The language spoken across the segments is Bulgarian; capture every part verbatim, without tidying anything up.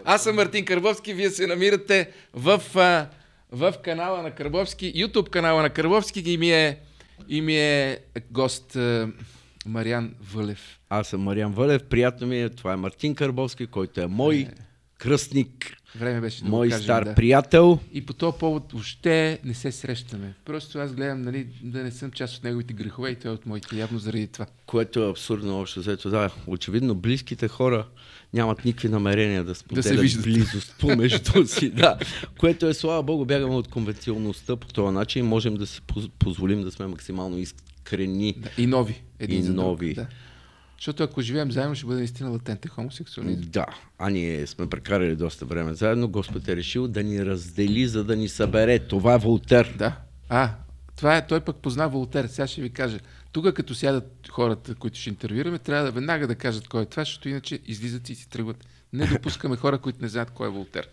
Аз съм Мартин Карбовски, вие се намирате в, а, в канала на Карбовски, YouTube канала на Карбовски и ми е, и ми е гост а, Мариан Вълев. Аз съм Мариан Вълев, приятно ми е, това е Мартин Карбовски, който е мой е... кръстник, Време беше да мой го кажем, стар да. приятел. И по този повод въобще не се срещаме. Просто аз гледам, нали, да не съм част от неговите грехове и той от моите, явно заради това. Което е абсурдно общо взето. Да, очевидно близките хора нямат никакви намерения да споделят да близост помежду си. Да. Което е, слава Богу, бягаме от конвенционалността по този начин и можем да си позволим да сме максимално искрени. Да, и нови. Един и за нови. Друг, да. Защото ако живеем заедно, ще бъде наистина латентен хомосексуализъм. Да, а ние сме прекарали доста време заедно. Господ е решил да ни раздели, за да ни събере. Това е Волтер. Да. А, това е, той пък позна Волтер. Сега ще ви кажа. Тук като сядат хората, които ще интервюираме, трябва да веднага да кажат кой е това, защото иначе излизат и си тръгват. Не допускаме хора, които не знаят кой е Волтер.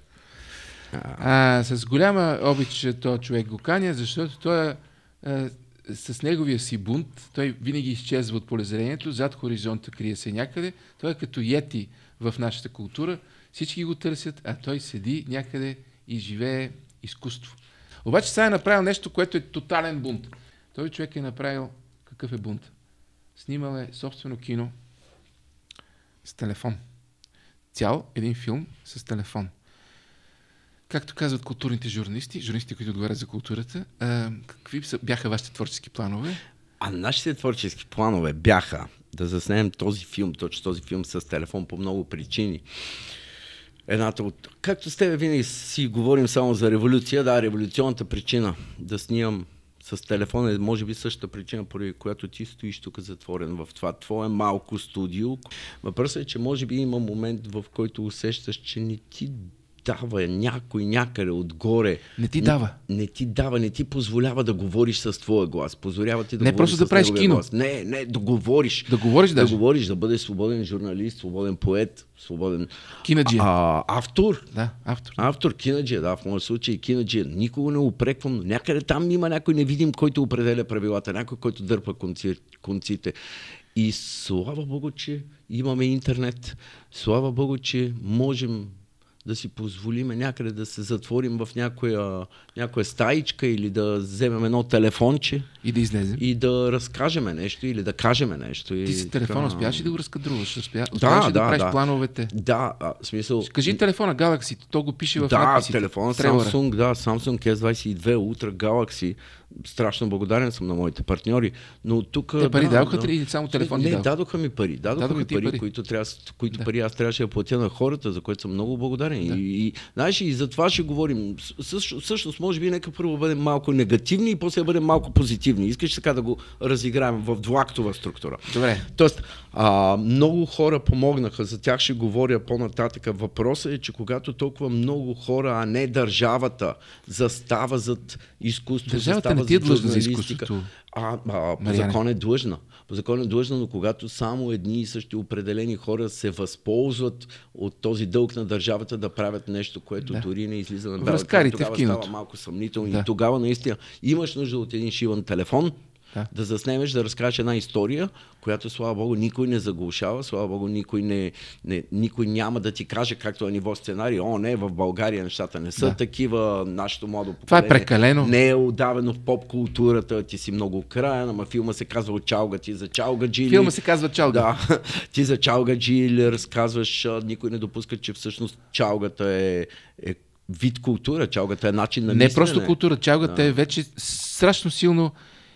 А, с голяма обич този човек го каня, защото той е с неговия си бунт, той винаги изчезва от полезрението, зад хоризонта крие се някъде, той е като йети в нашата култура, всички го търсят, а той седи някъде и живее изкуство. Обаче сега е направил нещо, което е тотален бунт. Той човек е направил, какъв е бунт? Снимал е собствено кино с телефон. Цял един филм с телефон. Както казват културните журналисти, журналисти, които отговарят за културата, а, какви бяха вашите творчески планове? А нашите творчески планове бяха да заснемем този филм, точно този филм с телефон по много причини. Едната от... Както с тебе винаги си говорим само за революция, да, революционната причина да снимам с телефона е може би същата причина, поради която ти стоиш тук затворен в това твое малко студио. Въпросът е, че може би има момент, в който усещаш, че не ти дава някой някъде отгоре. Не ти дава. Не, не ти дава, не ти позволява да говориш с твоя глас. Позволява ти да не говориш просто да правиш кино. Глас. Не, не, да говориш. Да говориш да даже. Да говориш, да бъдеш свободен журналист, свободен поет, свободен... Кинаджия. А, автор. Да, автор. Автор, кинаджия, да, в моят случай кинаджия. Никого не упреквам. Някъде там има някой невидим, който определя правилата, някой, който дърпа конци, конците. И слава Богу, че имаме интернет. Слава Богу, че можем да си позволиме някъде да се затворим в някоя, някоя стаичка или да вземем едно телефонче и да излезем. И да разкажеме нещо или да кажеме нещо. Ти си телефона, успяваш ли да го разкадруваш? Успяваш да, ли да, да правиш да. плановете? Да, а, смисъл... Кажи телефона Galaxy, то го пише в да, надписите. Да, телефона Samsung, да, Samsung ес двайсет и две Ultra Galaxy. Страшно благодарен съм на моите партньори, но тук... Те пари да, дадоха да. или само телефон Не, не дадоха ми пари. Дадоха, дадоха ми пари, пари, които, трябва, които да. пари аз трябваше да платя на хората, за което съм много благодарен. Да. И, и, знаеш, и за това ще говорим. Всъщност, може би, нека първо бъдем малко негативни и после бъдем малко позитивни. Искаш така да го разиграем в двуактова структура. Добре. Тоест, а, много хора помогнаха, за тях ще говоря по-нататък. Въпросът е, че когато толкова много хора, а не държавата, застава зад изкуство, държавата не ти е длъжна за изкуството. А, а, по закон е длъжна. По закон е длъжна, но когато само едни и същи определени хора се възползват от този дълг на държавата да правят нещо, което да. дори не излиза на бялата, тогава става малко съмнително. Да. И тогава наистина имаш нужда от един шиван телефон, да. да заснемеш, да разкажеш една история, която, слава Богу, никой не заглушава, слава Богу, никой, не, не, никой няма да ти каже, както на ниво сценарий, о, не, в България нещата не са да. такива, нашето младо поколение. Това е прекалено. Не е отдавено в поп-културата, ти си много краен, ама филма се казва Чалга, ти за Чалга Джили. Филма се казва Чалга. Да, ти за Чалга Джили разказваш, никой не допуска, че всъщност чалгата е, е вид култура, чалгата е начин на мислене. Не просто култура, чалгата да. е вече страшно силно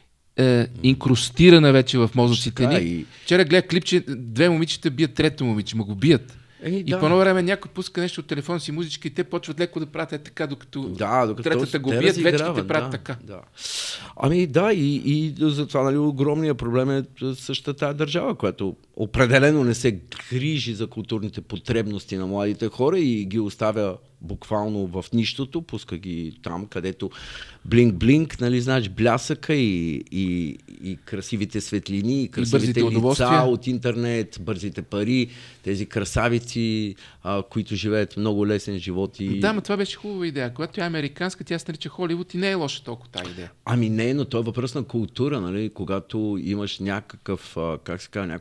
е, инкрустирана вече в мозъците ни. И... Вчера гледах клип, че две момичета бият трето момиче, ма го бият. Е, и да. по едно време някой пуска нещо от телефона си, музичка и те почват леко да правят е така, докато, да, докато третата го бият, вече те правят да, така. Да. Ами да, и, и затова нали, огромният проблем е същата тази държава, която определено не се грижи за културните потребности на младите хора и ги оставя буквално в нищото, пуска ги там, където блинк-блинк, нали, знаеш, блясъка и, и, и красивите светлини, и красивите и лица от интернет, бързите пари, тези красавици, а, които живеят много лесен живот. И... Да, но това беше хубава идея. Когато е американска, тя се нарича Холивуд и не е лоша толкова тази идея. Ами не, но то е въпрос на култура, нали, когато имаш някакъв, как се казва, някаква концепция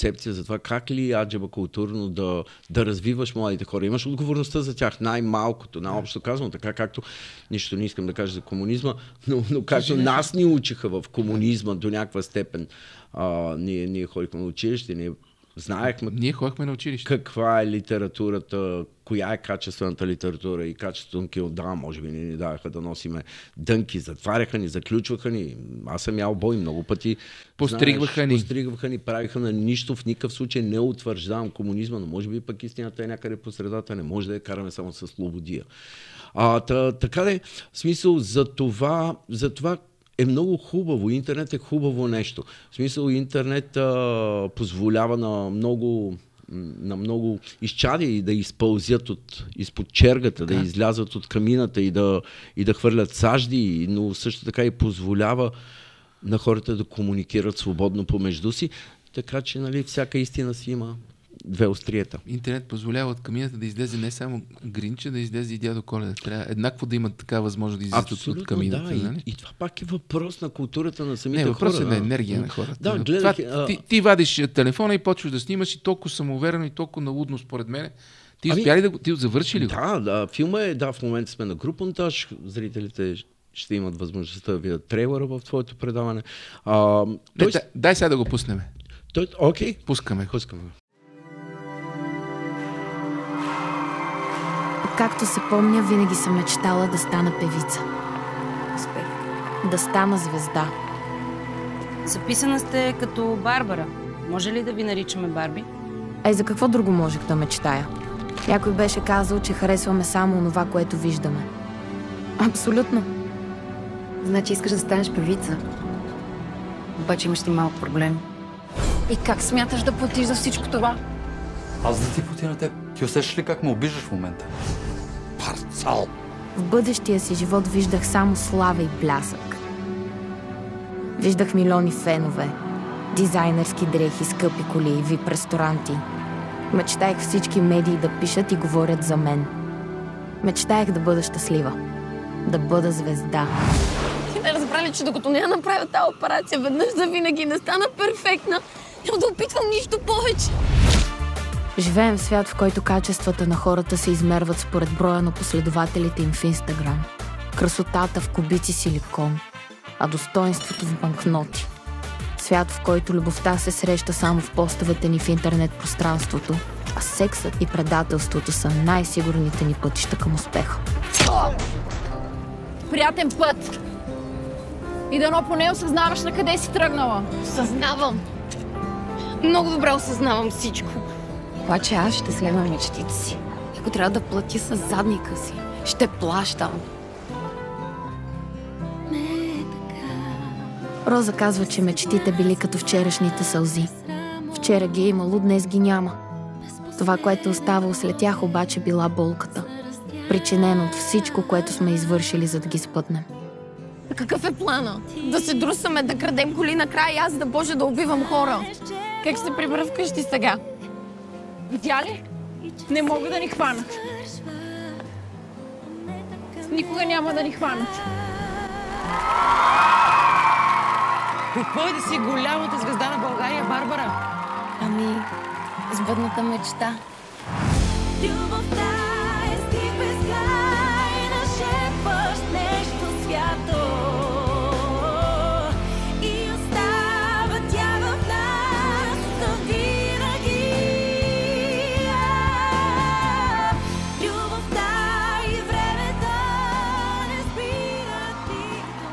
концепция за това как ли аджеба културно да, да развиваш младите хора. Имаш отговорността за тях, най-малкото, най-общо казано, така както, нищо не искам да кажа за комунизма, но, но както нас ни учиха в комунизма до някаква степен. А, ние, ние ходихме на училище, ние знаехме ние ходихме на училище. Каква е литературата, коя е качествената литература и качеството на кино. Да, може би ни, ни даваха да носиме дънки, затваряха ни, заключваха ни. Аз съм ял бой много пъти. Постригваха знаеш, ни. Постригваха ни, правиха на нищо, в никакъв случай не утвърждавам комунизма, но може би пък истината е някъде по средата, не може да я караме само с слободия. А, та, така де, в смисъл, за това, за това е много хубаво. Интернет е хубаво нещо. В смисъл, интернет а, позволява на много, на много изчадия да изпълзят от, изпод чергата, да. да излязат от камината и да, и да хвърлят сажди, но също така и позволява на хората да комуникират свободно помежду си, така че, нали, всяка истина си има две остриета. Интернет позволява от камината да излезе не само Гринча, да излезе и Дядо Коледа. Трябва еднакво да имат така възможност да излезат от камината. Да, нали? и, и това пак е въпрос на културата на самите не, хора. въпрос е на енергия на хората. Да, гледах, това, ти, ти вадиш телефона и почваш да снимаш и толкова самоуверено и толкова налудно според мен. Ти успя ли да го... Ти завърши ли го? Да, да, филма е, да, в момента сме на групонтаж, зрителите ще имат възможността да видят трейлера в твоето предаване. А, не, той... дай, дай сега да го пуснем. Той... Окей. Пускаме. Пускаме. Както се помня, винаги съм мечтала да стана певица. Успех. Да стана звезда. Записана сте като Барбара. Може ли да ви наричаме Барби? Ей, за какво друго можех да мечтая? Някой беше казал, че харесваме само онова, което виждаме. Абсолютно. Значи искаш да станеш певица. Обаче имаш ли малко проблем. И как смяташ да платиш за всичко това? Аз да ти платя на теб. Ти усещаш ли как ме обиждаш в момента? Парцал! В бъдещия си живот виждах само слава и блясък. Виждах милиони фенове, дизайнерски дрехи, скъпи коли, вип ресторанти. Мечтаех всички медии да пишат и говорят за мен. Мечтаех да бъда щастлива. Да бъда звезда. Ти не разбрали, че докато не я направя тази операция веднъж за винаги не стана перфектна, няма да опитвам нищо повече. Живеем в свят, в който качествата на хората се измерват според броя на последователите им в Инстаграм. Красотата в кубици силикон, а достоинството в банкноти. Свят, в който любовта се среща само в постовете ни в интернет пространството, а сексът и предателството са най-сигурните ни пътища към успеха. Приятен път! И дано поне осъзнаваш на къде си тръгнала. Осъзнавам. Много добре осъзнавам всичко. Обаче аз ще следвам мечтите си. Ако трябва да платя с задника си, ще плащам. Роза казва, че мечтите били като вчерашните сълзи. Вчера ги е имало, днес ги няма. Това, което оставало след тях, обаче била болката. Причинено от всичко, което сме извършили, за да ги спътнем. Какъв е плана? Да се друсаме, да крадем коли накрая и аз да може да убивам хора. Как ще се прибера вкъщи сега? Видя ли? Не могат да ни хванат. Никога няма да ни хванат. Какво е да си голямата звезда на България, Барбара? Ами, сбъдната мечта. Любовта е стих безкрай, нашепваш нещо свято. И остава тя в нас завинаги. Любовта и времето не спират никога.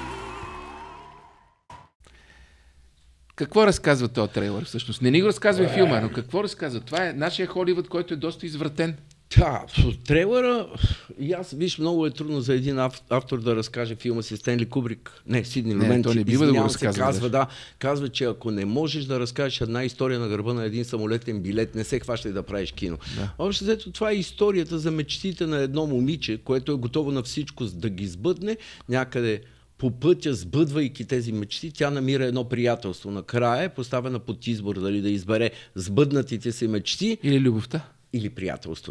Какво разказва този трейлър всъщност? Не ни го разказва и филма, но какво разказва? Това е нашия Холивуд, който е доста извратен. Да, трейлъра, и аз, виж, много е трудно за един автор да разкаже филма си. Стенли Кубрик, не, Сидни Люмен, то не бива да го разказва. Казва, да, казва, че ако не можеш да разкажеш една история на гърба на един самолетен билет, не се хващай да правиш кино. Да. Общо взето, това е историята за мечтите на едно момиче, което е готово на всичко да ги сбъдне някъде. По пътя, сбъдвайки тези мечти, тя намира едно приятелство. Накрая е поставена под избор дали да избере сбъднатите си мечти или любовта, или приятелството.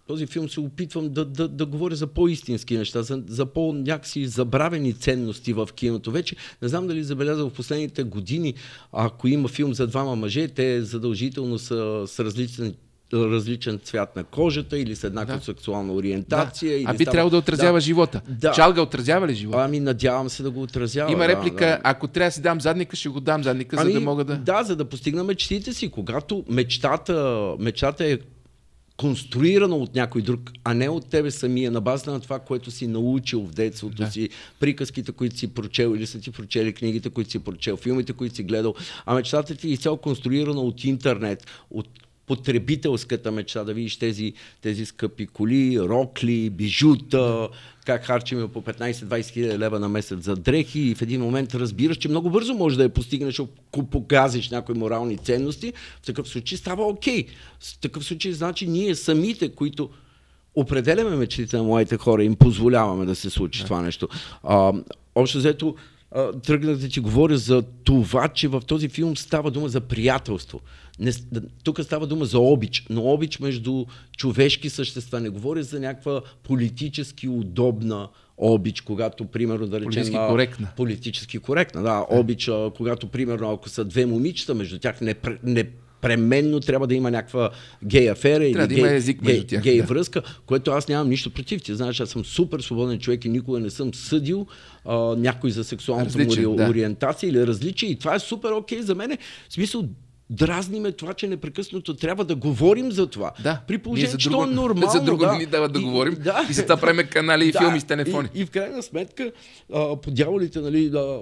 този филм се опитвам да, да, да говоря за по-истински неща, за, за по-някакси забравени ценности в киното. Вече не знам дали забелязал в последните години, ако има филм за двама мъже, те задължително са с различен, различен цвят на кожата или с еднаква да. сексуална ориентация. Да. Или а би става... трябвало да отразява да. живота. Да. Чалга отразява ли живота? Ами надявам се да го отразява. Има реплика, да, да. ако трябва да си дам задника, ще го дам задника, ами, за да мога да... Да, за да постигна мечтите си. Когато мечтата, мечтата е конструирано от някой друг, а не от тебе самия, на база на това, което си научил в детството да. си, приказките, които си прочел или са ти прочели книгите, които си прочел, филмите, които си гледал, а мечтата ти е изцяло конструирана от интернет, от потребителската мечта, да видиш тези, тези скъпи коли, рокли, бижута, как харчим по петнайсет-двайсет хиляди лева на месец за дрехи и в един момент разбираш, че много бързо можеш да я постигнеш, ако погазиш някои морални ценности, в такъв случай става окей. В такъв случай значи ние самите, които определяме мечтите на младите хора, им позволяваме да се случи да. това нещо. А, общо взето, тръгнах да ти говоря за това, че в този филм става дума за приятелство. Не, тук става дума за обич, но обич между човешки същества. Не говоря за някаква политически удобна обич, когато, примерно, да речем... Политически коректна. Политически коректна, да. Обич, когато, примерно, ако са две момичета, между тях не, не пременно трябва да има някаква гей афера или да гей, има език гей, тях, гей да. връзка, което аз нямам нищо против. Ти знаеш, аз съм супер свободен човек и никога не съм съдил а, някой за сексуалната му да. ориентация или различие. И това е супер окей за мен. В смисъл, дразниме това, че непрекъснато трябва да говорим за това. Да. При положение, че друго, е нормално. За друго да. ни дават да и, говорим. Да. И за това правим канали и да. филми с телефони. И, и в крайна сметка, а, по дяволите, нали, да,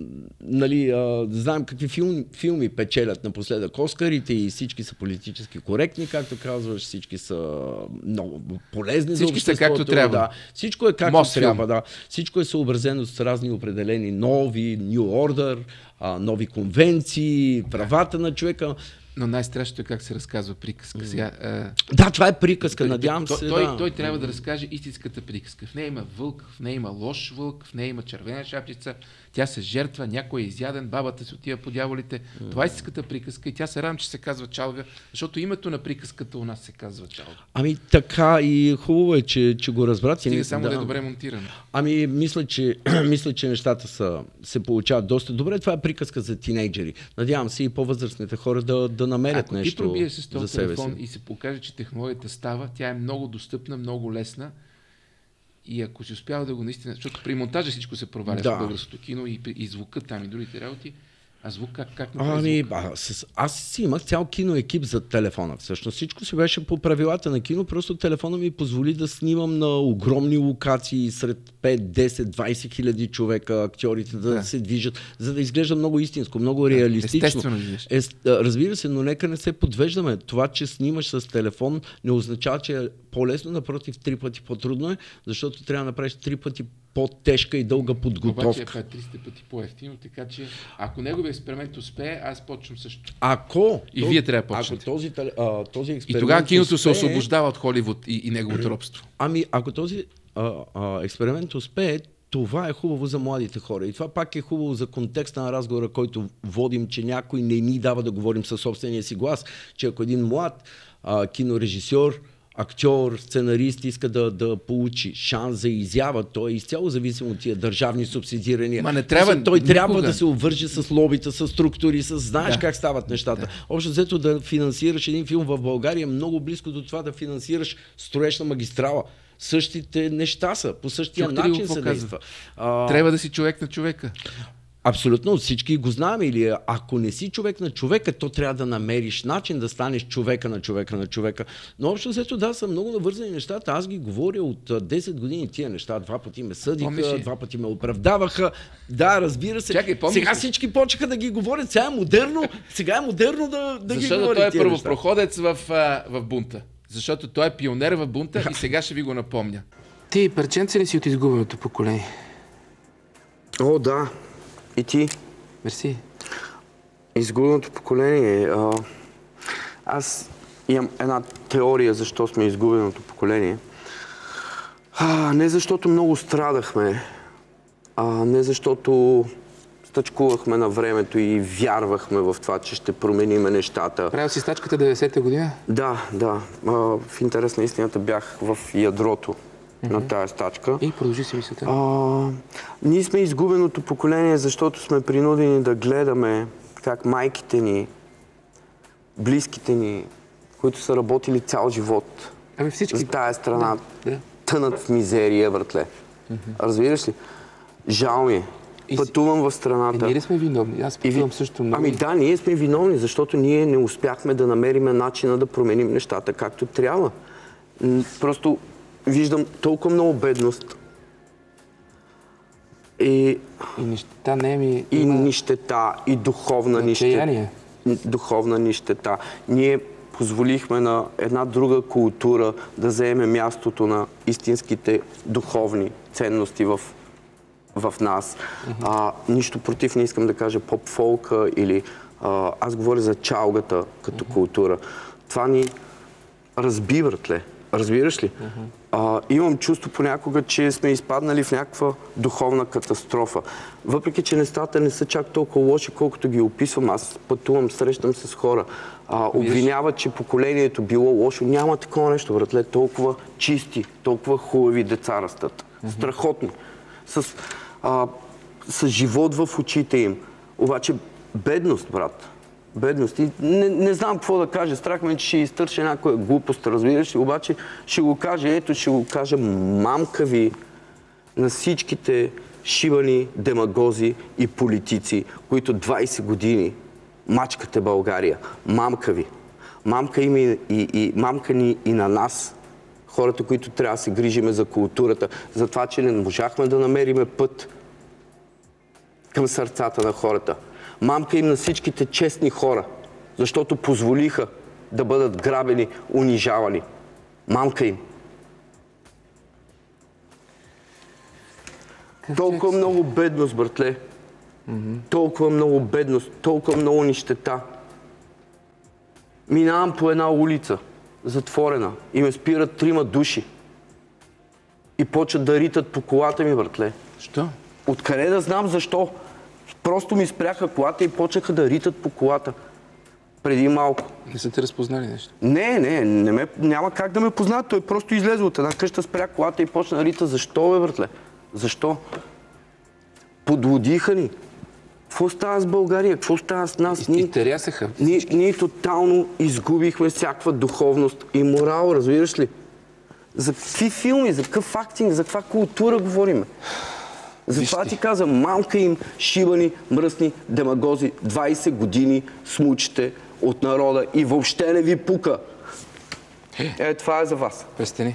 нали, а, знаем какви филми, филми печелят напоследък Оскарите и всички са политически коректни, както казваш, всички са много полезни всички за обществото. Всички са както трябва. Да. Всичко е както Мост трябва. Да. Всичко е съобразено с разни определени нови, New Order, а, нови конвенции, правата на човека. Но най-страшното е как се разказва приказка. Сега, а... Да, това е приказка, надявам той, се. Той, да. той трябва да разкаже истинската приказка. В нея има вълк, в нея има лош вълк, в нея има червена шапчица, тя се жертва, някой е изяден, бабата се отива по дяволите. Mm. Това е истинската приказка и тя се радвам, че се казва Чалга, защото името на приказката у нас се казва Чалга. Ами така и хубаво е, че, че го разбрат. Стига само да е добре монтирано. Ами мисля, че, мисля, че нещата са, се получават доста добре. Това е приказка за тинейджери. Надявам се и по-възрастните хора да, да намерят Ако нещо за себе си. Ако ти пробиеш с този телефон и се покаже, че технологията става, тя е много достъпна, много лесна. И ако си успява да го наистина, защото при монтажа всичко се проваля да. в българското кино и, и звука там и другите работи, а звук как, как направи звук? Ами, с, аз си имах цял киноекип за телефона. Всъщност всичко си беше по правилата на кино, просто телефона ми позволи да снимам на огромни локации сред пет, десет, двайсет хиляди човека, актьорите да, да се движат, за да изглежда много истинско, много реалистично. Естествено. Е, разбира се, но нека не се подвеждаме. Това, че снимаш с телефон, не означава, че е по-лесно, напротив, три пъти по-трудно е, защото трябва да направиш три пъти по-тежка и дълга подготовка. Обаче е триста пъти по-ефтино, така че ако неговият експеримент успее, аз почвам също. Ако... И то, вие трябва да почнете. Ако този, а, този експеримент и тогава киното успее, се освобождава от Холивуд и, и неговото робство. Ами, ако този а, а, експеримент успее, това е хубаво за младите хора. И това пак е хубаво за контекста на разговора, който водим, че някой не ни дава да говорим със собствения си глас. Че ако един млад а, кинорежисьор, актьор, сценарист иска да, да получи шанс за изява, той е изцяло зависим от тия държавни субсидирания. Ма не трябва, той никога. трябва да се обвържи с лобита, с структури, с знаеш да. как стават нещата. Да. Общо взето да финансираш един филм в България е много близко до това да финансираш строеж на магистрала. Същите неща са, по същия Чух начин се действа. Трябва да си човек на човека. Абсолютно, всички го знаем. Или ако не си човек на човека, то трябва да намериш начин да станеш човека на човека на човека. Но общо взето да, са много навързани нещата. Аз ги говоря от десет години тия неща. Два пъти ме съдиха, два пъти ме оправдаваха. Да, разбира се. Чакай, сега всички почнаха да ги говорят. Сега е модерно, сега е модерно да, да ги говорят. Защото той е първопроходец в, в бунта. Защото той е пионер в бунта и сега ще ви го напомня. Ти, парченце ли си от изгубеното поколение? О, да. И ти? Мерси. Изгубеното поколение. А, аз имам една теория защо сме изгубеното поколение. А, не защото много страдахме, а не защото стачкувахме на времето и вярвахме в това, че ще променим нещата. Правил си стачката деветдесета година? Да, да. А, в интерес на истината бях в ядрото mm-hmm. на тая стачка. И продължи си мисълта. Ние сме изгубеното поколение, защото сме принудени да гледаме как майките ни, близките ни, които са работили цял живот ами всички... за тая страна, да, да. тънат в мизерия, братле. Mm-hmm. Разбираш ли? Жал ми е. И пътувам в страната. Е, ние ли сме виновни? Аз пътувам също много. Ами да, ние сме виновни, защото ние не успяхме да намерим начина да променим нещата както трябва. Просто виждам толкова много бедност. И, и нищета не е ми... И има... нищета, и духовна нищета. Духовна нищета. Ние позволихме на една друга култура да заеме мястото на истинските духовни ценности в в нас. Mm-hmm. А, нищо против не искам да кажа поп-фолка или а, аз говоря за чалгата като mm-hmm. култура. Това ни разби, братле. Разбираш ли? Mm-hmm. А, имам чувство понякога, че сме изпаднали в някаква духовна катастрофа. Въпреки, че нещата не са чак толкова лоши, колкото ги описвам. Аз пътувам, срещам се с хора. А, обвиняват, че поколението било лошо. Няма такова нещо, братле. Толкова чисти, толкова хубави деца растат. Mm-hmm. Страхотно. С, а, с живот в очите им. Обаче бедност, брат. Бедност. И не, не знам какво да кажа. Страх ме, че ще изтърча някоя глупост, разбираш ли? Обаче ще го кажа, ето ще го кажа мамка ви на всичките шибани демагози и политици, които двайсет години мачкате България. Мамка ви. Мамка им и, и, и мамка ни и на нас. Хората, които трябва да се грижиме за културата, за това, че не можахме да намериме път към сърцата на хората. Мамка им на всичките честни хора, защото позволиха да бъдат грабени, унижавани. Мамка им. Толкова много бедност, братле. Mm-hmm. Толкова много бедност, толкова много нищета. Минавам по една улица, затворена, и ме спират трима души. И почват да ритат по колата ми, братле. Що? Откъде да знам защо? Просто ми спряха колата и почнаха да ритат по колата. Преди малко. Не са те разпознали нещо? Не, не, не ме, няма как да ме познаят. Той просто излезе от една къща, спря колата и почна да рита. Защо, бе, братле? Защо? Подлудиха ни. Какво става с България? Какво става с нас? И, и терясаха. Ние, ние тотално изгубихме всякаква духовност и морал, разбираш ли? За какви филми, за какъв актинг, за каква култура говорим? Затова ти казвам, малка им шибани, мръсни демагози, двайсет години смучите от народа и въобще не ви пука. Е, това е за вас. Престани.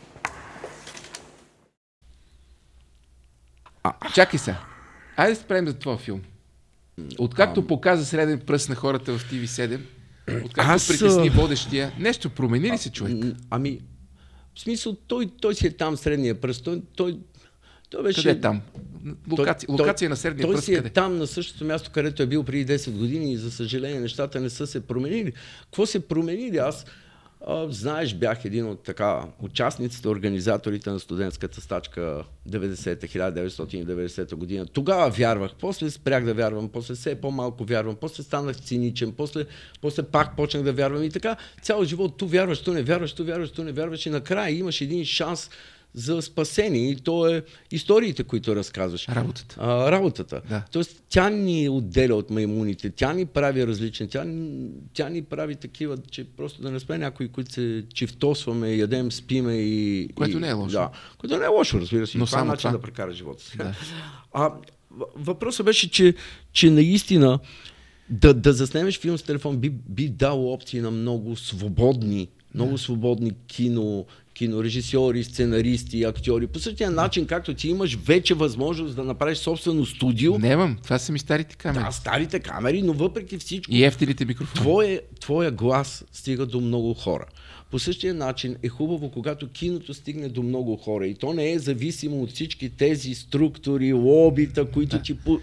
А, чакай се. Айде да спрем за твоя филм. Откакто а... показа среден пръст на хората в Ти Ви седем, откакто Аз... притесни водещия, нещо промени ли се, човек? Ами, в смисъл, той, той си е там средния пръст. Той, той, той беше... Къде е там? Локация, той, локация на средния той пръст, си е къде? Там на същото място, където е бил преди десет години и за съжаление нещата не са се променили. Какво се променили? Аз, а, знаеш, бях един от така участниците, организаторите на студентската стачка деветдесета, хиляда деветстотин и деветдесета година. Тогава вярвах, после спрях да вярвам, после все по-малко вярвам, после станах циничен, после, после пак почнах да вярвам и така цял живот ту вярваш, ту не вярваш, ту вярваш, ту не вярваш и накрая имаш един шанс за спасение и то е историите, които разказваш. Работата. А, работата. Да. Тоест тя ни отделя от маймуните, тя ни прави различни, тя, тя ни прави такива, че просто да не сме някои, които се чифтосваме, ядем, спиме и... Което и, не е лошо. Да, което не е лошо, разбира се. Но това е само начин това да прекара живота си. Да. А, въпросът беше, че, че наистина да, да заснемеш филм с телефон би, би дало опции на много свободни, много свободни кино, кинорежисьори, сценаристи, актьори. По същия начин, както ти имаш вече възможност да направиш собствено студио. Немам, това са ми старите камери. Да, старите камери, но въпреки всичко... И ефтините микрофони. Твоя, твоя глас стига до много хора. По същия начин е хубаво, когато киното стигне до много хора и то не е зависимо от всички тези структури, лобита, които да. ти...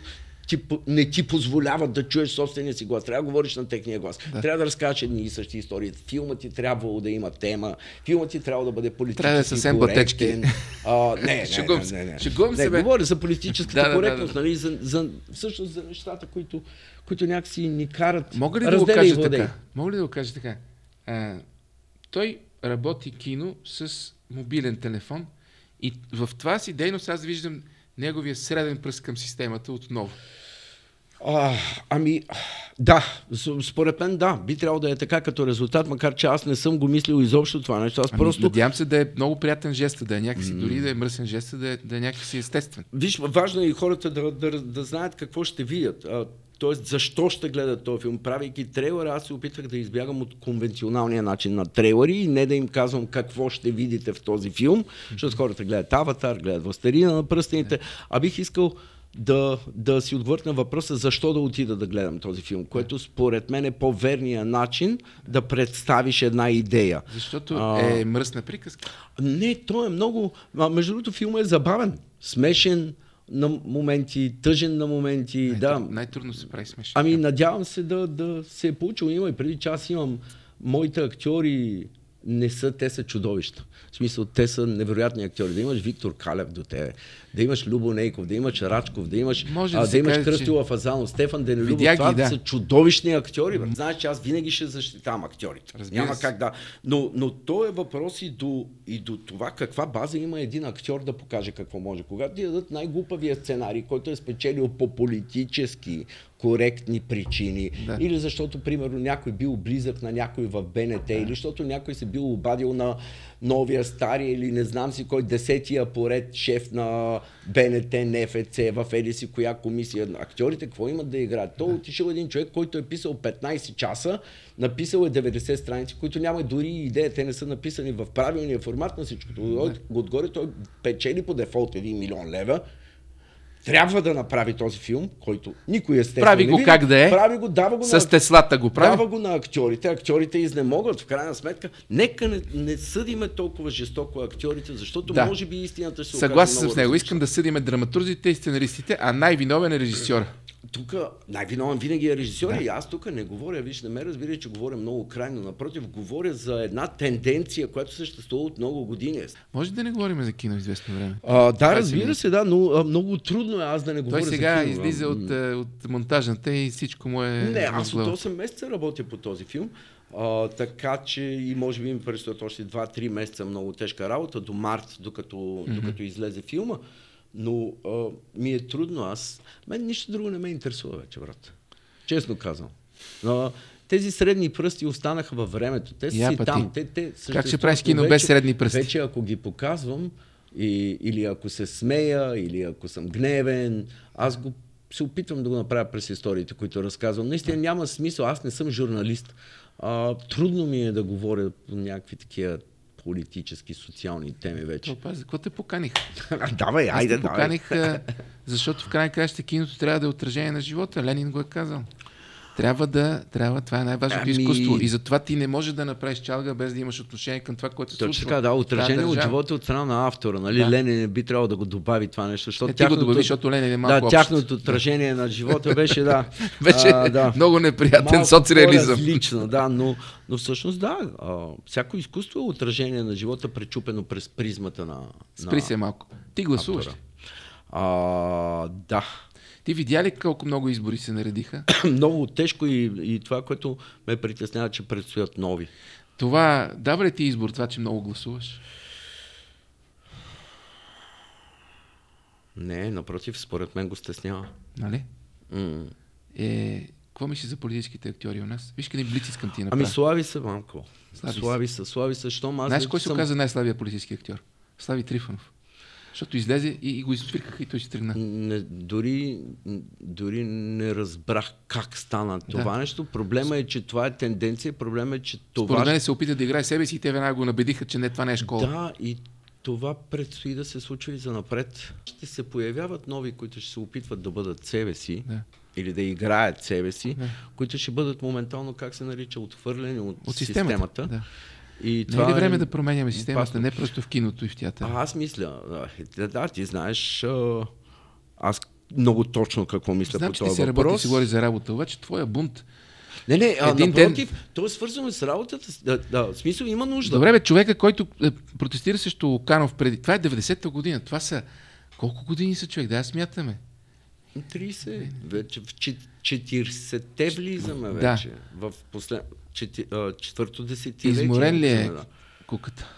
ти, не ти позволяват да чуеш собствения си глас. Трябва да говориш на техния глас. Да. Трябва да разкажеш едни и същи истории. Филмът ти трябвало да има тема. Филмът ти трябва да бъде политически трябва да е съвсем коректен. А, не, не, Шегувам не, не, не. Шегувам не, се, бе. говоря за политическата да, коректност, да, да, да. нали? За, за, всъщност за нещата, които, които някакси ни карат. Мога ли да го кажа така? Мога ли да го кажа така? А, той работи кино с мобилен телефон и в това си дейност аз виждам неговия среден пръст към системата отново. А, ами, да, според мен да, би трябвало да е така като резултат, макар че аз не съм го мислил изобщо това нещо. Аз ами, просто... Надявам се да е много приятен жест, да е някакси, mm. дори да е мръсен жест, да е, да е някакси естествен. Виж, важно е и хората да, да, да знаят какво ще видят. А, тоест, защо ще гледат този филм. Правейки трейлера, аз се опитвах да избягам от конвенционалния начин на трейлери и не да им казвам какво ще видите в този филм, mm-hmm. защото хората гледат Аватар, гледат Властелина на пръстените, yeah. а бих искал да, да си отговорят на въпроса защо да отида да гледам този филм, което според мен е по-верният начин да представиш една идея. Защото а, е мръсна приказка? Не, то е много... А, между другото, филмът е забавен, смешен на моменти, тъжен на моменти. Най- да. Най-трудно се прави смешен. Ами надявам се да, да се е получил. Има и преди час имам моите актьори не са, те са чудовища. В смисъл, те са невероятни актьори. Да имаш Виктор Калев до тебе, да имаш Любо Нейков, да имаш Рачков, да имаш, да а, да имаш каже, Кръстила че... Фазанов, Стефан Денелюбов. Това да. са чудовищни актьори. Бе. Знаеш, че аз винаги ще защитавам актьорите. Разбира Няма се. как да. Но, но то е въпрос и до, и до това каква база има един актьор да покаже какво може. Когато ти дадат най-глупавия сценарий, който е спечелил по политически коректни причини, да. Или защото, примерно, някой бил близък на някой в БНТ, да. Или защото някой се бил обадил на новия, стария или не знам си кой, десетия поред шеф на БНТ, НФЦ, в еди си коя комисия. Актьорите какво имат да играят? Той отишъл един човек, който е писал петнайсет часа, написал е деветдесет страници, които няма дори идея, те не са написани в правилния формат на всичкото. Да. Отгоре той печели по дефолт един милион лева. Трябва да направи този филм, който никой естествено прави не го види. Как да е. Прави го, дава го с на... Теслата го прави. Дава го на актьорите. Актьорите изнемогват в крайна сметка. Нека не, не съдиме толкова жестоко актьорите, защото да. Може би истината ще се окаже. Съгласен съм с него. Искам да съдиме драматурзите и сценаристите, а най-виновен е режисьора. Тук най-виновен винаги е режисьор да. И аз тук не говоря, виж, не ме разбира, че говоря много крайно. Напротив, говоря за една тенденция, която съществува от много години. Може да не говорим за кино известно време? А, да, разбира се, да, но а, много трудно е аз да не говоря за кино. Той сега излиза от, от монтажната и всичко му е... Не, аз от осем месеца работя по този филм. Uh, така че и може би ми предстоят още два-три месеца много тежка работа до март, докато, mm-hmm. докато излезе филма. Но uh, ми е трудно. Аз... Мен нищо друго не ме интересува вече, брат. Честно казвам. Но тези средни пръсти останаха във времето. Те са си там. Те, те как ще правиш кино вече, без средни пръсти? Вече ако ги показвам, и, или ако се смея, или ако съм гневен, аз го се опитвам да го направя през историите, които разказвам. Наистина няма смисъл. Аз не съм журналист. А, трудно ми е да говоря по някакви такива политически, социални теми вече. Опази, какво те поканих? Давай, айде, Аз те поканих, давай. Защото в край краща киното трябва да е отражение на живота. Ленин го е казал. Трябва да, трябва, това е най-важното ами... изкуство. И затова ти не можеш да направиш чалга без да имаш отношение към това, което се случва. Точно така, да, отражение от живота от страна на автора. Нали? Да. Ленин не би трябвало да го добави това нещо. Защото е, ти тяхното... го добави, защото Ленин е малко да, тяхното отражение на живота беше, да. беше а, да. много неприятен соцреализъм. Различно, да, но, но всъщност да, а, всяко изкуство е отражение на живота, пречупено през призмата на... Спри се малко. Ти гласуваш. А, да. Ти видя ли колко много избори се наредиха? Много тежко и, и това, което ме притеснява, че предстоят нови. Това, дава ли ти избор, това, че много гласуваш? Не, напротив, според мен го стеснява. Нали? Mm. Е, какво мислиш за политическите актьори у нас? Виж къде блиц искам ти направя. Ами слави са, мамко. Слави, слави са, слави са. Щом аз знаеш кой се съм... оказа най-слабия политически актьор? Слави Трифонов. Защото излезе и, и го изсвиркаха и той ще тръгна. Не, дори, дори не разбрах как стана това да. нещо. Проблема е, че това е тенденция. Проблема е, че това... Според мен се опита да играе себе си и те веднага го набедиха, че не, това не е школа. Да, и това предстои да се случва и за напред. Ще се появяват нови, които ще се опитват да бъдат себе си. Да. Или да играят себе си, да. Които ще бъдат моментално, как се нарича, отхвърлени от, от системата. системата. Да. И не е ли време е... да променяме системата, опасно. Не просто в киното и в театъра? А, аз мисля, да, да, ти знаеш, аз много точно какво мисля Знам, по този въпрос. Знам, че ти се работи и си говори за работа, обаче твоя бунт... Не, не, а, Един напротив, ден... то е свързано с работата. Да, да, в смисъл има нужда. Добре, бе, човека, който е, протестира срещу Луканов преди... Това е деветдесета година. Това са... Колко години са, човек? Да, я смятаме. трийсет. Вече в четиридесетте влизаме да. вече. В послед... Чети... четвърто десетилетие. Изморен ли е куката?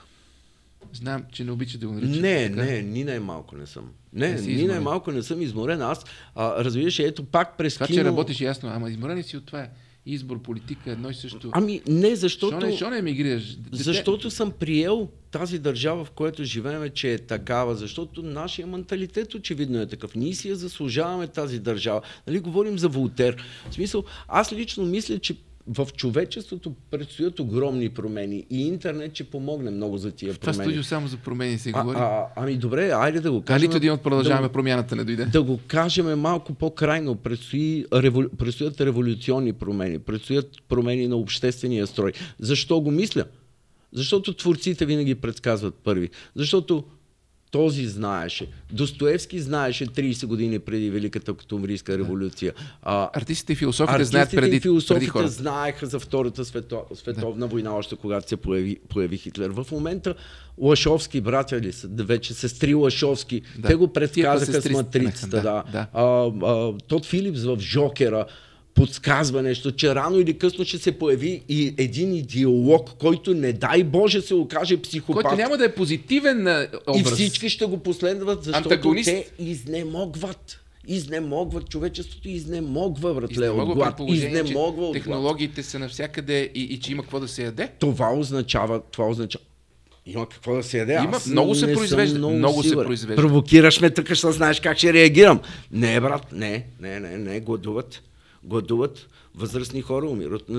Знам, че не обича да го наричам. Не, така. не, ни най-малко не съм. Не, не ни най-малко не съм изморен. Аз, а, разбираш, ето пак през това, кино... че работиш ясно, ама изморен си от това е. Избор, политика, едно и също. Ами не, защото... Шо не, шо не емигрираш? Дете... Защото съм приел тази държава, в която живеем, че е такава, защото нашия менталитет очевидно е такъв. Ние си я заслужаваме тази държава. Нали, говорим за Волтер. В смисъл, аз лично мисля, че в човечеството предстоят огромни промени и интернет ще помогне много за тия това промени. студио само за промени се а, говори. А, ами добре, айде да го кажем. А нито един от продължаваме да, промяната не дойде. Да го кажем малко по-крайно. Предстои, револю, предстоят революционни промени, предстоят промени на обществения строй. Защо го мисля? Защото творците винаги предсказват първи. Защото този знаеше. Достоевски знаеше трийсет години преди Великата октомврийска революция. А, артистите и философите артистите знаят преди, и философите преди хора. знаеха за Втората свето, световна да. война, още когато се появи, появи Хитлер. В момента Лашовски, братя ли са, вече сестри Лашовски, да. Те го предсказаха с Матрицата. Да. Да. А, а, Тод Филипс в Жокера подсказва нещо, че рано или късно ще се появи и един идеолог, който не дай Боже се окаже психопат. Който няма да е позитивен образ. И всички ще го последват, защото антагонист. Те изнемогват. Изнемогват. Човечеството изнемогва, братле, изнемогва от глад. Изнемогва от технологиите глад. са навсякъде и, и че има какво да се яде. Това означава, това означава. Има какво да се яде. Има, Аз много се произвежда. Много, много се сигурен. произвежда. Провокираш ме, така ще знаеш как ще реагирам. Не, брат, не, не, не, не, гладуват. Гладуват. Възрастни хора умират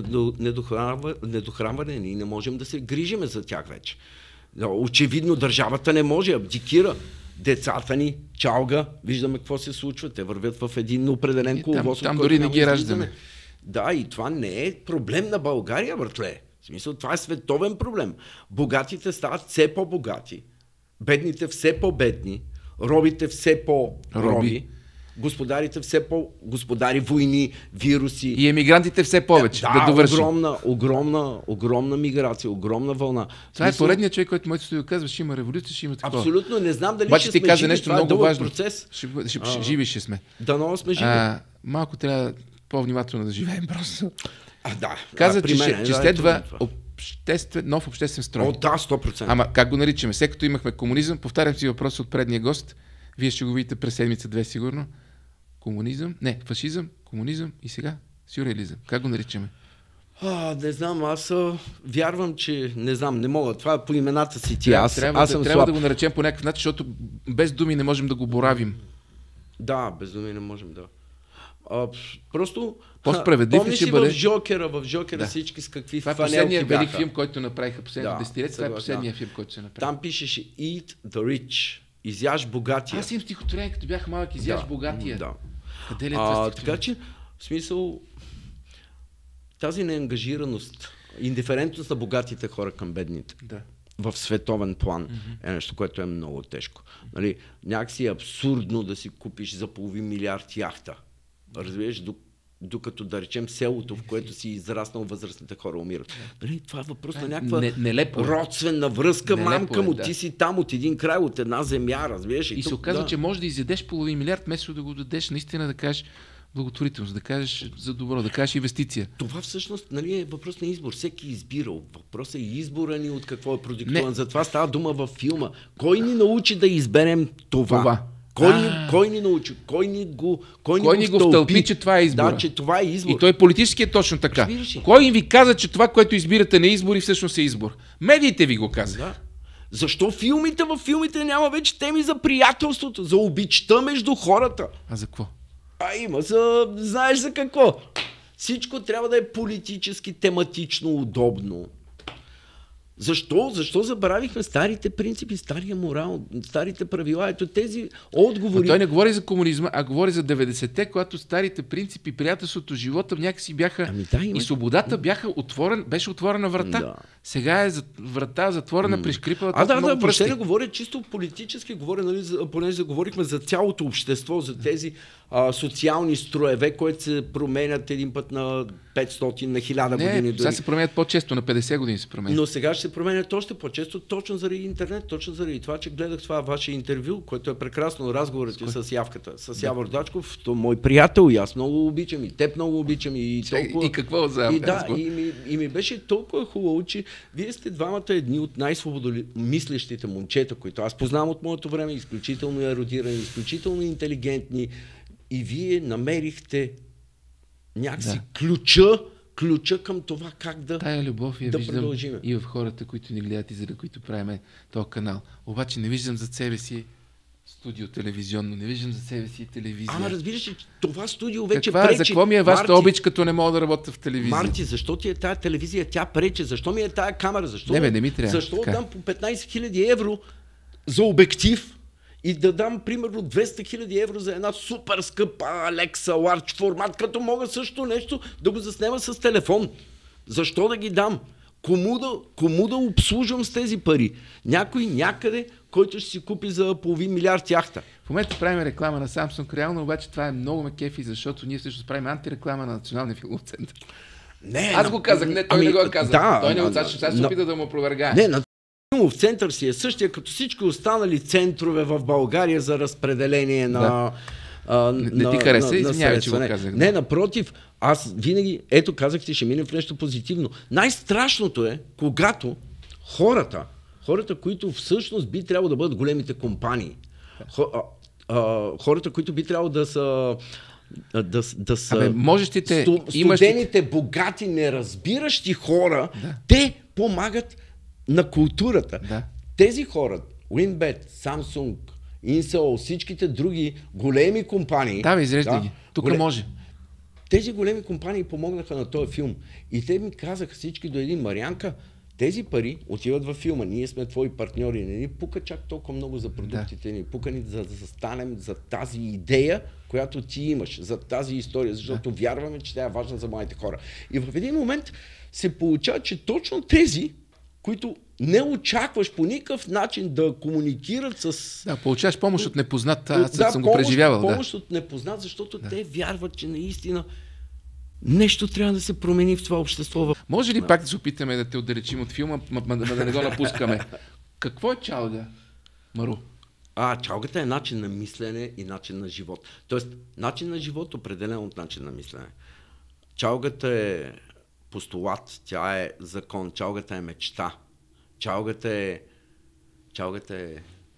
недохранване. Ние не можем да се грижиме за тях вече. Очевидно държавата не може, абдикира. Децата ни, чалга, виждаме какво се случва. Те вървят в един определен коловоз. Там, там дори не ги раждаме. Да, и това не е проблем на България, братле. В смисъл, това е световен проблем. Богатите стават все по-богати, бедните все по-бедни, робите все по-роби, господарите все по-господари, войни, вируси. И емигрантите все повече. Да, да довършим. огромна, огромна, огромна миграция, огромна вълна. Това е поредният човек, който моето студио казва, ще има революция, ще има такова. Абсолютно, не знам дали Обаче ще ти сме каза живи, нещо това много е важно. процес. Ще, ще, ще, живи ще сме. Дано сме живи. А, малко трябва по-внимателно да живеем просто. А, да. Каза, а, че, мен, че да, следва обществен, нов обществен строй. О, да, сто процента. Ама как го наричаме? След като имахме комунизъм, повтарям си въпрос от предния гост, вие ще го видите през седмица-две сигурно. Комунизъм, не, фашизъм, комунизъм и сега сюрреализъм. Как го наричаме? А, не знам, аз а, вярвам, че не знам, не мога. Това е по имената си ти. Аз, трябва аз да, съм трябва слаб. да го наречем по някакъв начин, защото без думи не можем да го боравим. Да, без думи не можем да. А, просто по-справедлив ли ще бъде? В Жокера, в Жокера да. всички с какви това е фанелки последният бяха. велик филм, който направиха последните Да, десетилетия. Това е последният филм, който се направи. Там пишеше Eat the Rich. Изяж богатия. Аз имам стихотворение, като бях малък, изяж да, богатия. Да. Къде ли е а, така че, в смисъл, тази неангажираност, индиферентност на богатите хора към бедните, да. в световен план, mm-hmm. е нещо, което е много тежко. Нали, някакси е абсурдно да си купиш за половин милиард яхта. Разбираш, докато да речем селото, в което си израснал, възрастните хора умират. Нали, това е въпрос на някаква не, нелепо. родствена връзка, нелепо мамка му, е, да. Ти си там от един край, от една земя, разбираш. И, и се тук, оказва, да. че можеш да изядеш половин милиард, вместо да го дадеш, наистина да кажеш благотворителност, да кажеш за добро, да кажеш инвестиция. Това всъщност, нали, е въпрос на избор. Всеки е избирал. Въпросът е избора ни от какво е продиктуван. Затова става дума във филма. Кой ни научи да изберем това? това. Кой, ни, кой ни научи? Кой ни го Кой, кой ни го втълпи, втълпи, че това е избор? Да, че това е избор. И той политически е точно така. Кой ви каза, че това, което избирате на избори, всъщност е избор? Медиите ви го казаха. Да. Защо филмите във филмите няма вече теми за приятелството, за обичта между хората? А за какво? А има за... Знаеш за какво? Всичко трябва да е политически, тематично, удобно. Защо? Защо забравихме старите принципи, стария морал, старите правила? Ето тези отговори... Но той не говори за комунизма, а говори за деветдесетте, когато старите принципи, приятелството, живота някакси бяха... Ами да, има... И свободата бяха отворен, беше отворена врата. Да. Сега е врата затворена, м-м. пришкрипала. А да, да, въобще не говоря чисто политически, говоря, нали, за, понеже заговорихме за цялото общество, за тези а, социални строеве, които се променят един път на петстотин, на хиляда не, години. Сега се променят по-често, на петдесет години се променят. Но сега ще се променят още по-често, точно заради интернет, точно заради това, че гледах това ваше интервю, което е прекрасно, разговорът ти с Явката, с Явор Дачков, то мой приятел, и аз много обичам, и теб много обичам, и толкова... И какво за Явка? И, да, и, ми, и ми беше толкова хубаво, че вие сте двамата едни от най-свободомислещите момчета, които аз познавам от моето време, изключително ерудирани, изключително интелигентни, и вие намерихте някакси да. ключа, ключа към това как да, Тая любов я да виждам продължим. И в хората, които ни гледат и за които правим този канал. Обаче не виждам за себе си студио телевизионно, не виждам за себе си телевизия. Ама разбираш ли, това студио вече Каква, пречи. За какво ми е вашата обич, като не мога да работя в телевизия? Марти, защо ти е тая телевизия? Тя пречи. Защо ми е тая камера? Защо, не, бе, не ми трябва. Защо дам по петнайсет хиляди евро за обектив и да дам примерно двеста хиляди евро за една супер скъпа Alexa Large формат, като мога също нещо да го заснема с телефон? Защо да ги дам? Кому да, кому да обслужвам с тези пари? Някой някъде, който ще си купи за половин милиард яхта. В момента правим реклама на Samsung, реално обаче това е много ме кефи, защото ние също правим антиреклама на Националния филмов център. Не, Аз го казах, не, той ами, не го каза. Да, той не го да, сега се опита да му опровергае. Не, на филмов център си е същия като всички останали центрове в България за разпределение на... Да. А, не, на, не ти хареса, извинявай, че го казах. Не, напротив, аз винаги, ето казах ти, ще минем в нещо позитивно. Най-страшното е, когато хората, хората, които всъщност би трябвало да бъдат големите компании, хо, а, а, хората, които би трябвало да са да, да са Абе, можещите, сту, имаш... студените, богати, неразбиращи хора, да. те помагат на културата. Да. Тези хора, WinBet, Samsung, Intel, всичките други големи компании... Да, бе, изреждай да, ги. Тук голем... може. Тези големи компании помогнаха на този филм. И те ми казаха всички до един: Марианка, тези пари отиват във филма. Ние сме твои партньори. Не ни пука чак толкова много за продуктите да. ни. Пука ни за да застанем за тази идея, която ти имаш, за тази история, защото да. вярваме, че тя е важна за младите хора. И в един момент се получава, че точно тези, които не очакваш по никакъв начин да комуникират с... Да, получаваш помощ от непознат, аз да, съм помощ, го преживявал. Помощ да. от непознат, защото да. те вярват, че наистина нещо трябва да се промени в това общество. Може ли да. пак да се опитаме да те отдалечим от филма, ма, ма, ма да не го напускаме? Какво е чалга, Мару? А, чалгата е начин на мислене и начин на живот. Тоест, начин на живот определен от начин на мислене. Чалгата е постулат, тя е закон, чалгата е мечта. Чалгата е, чалгата е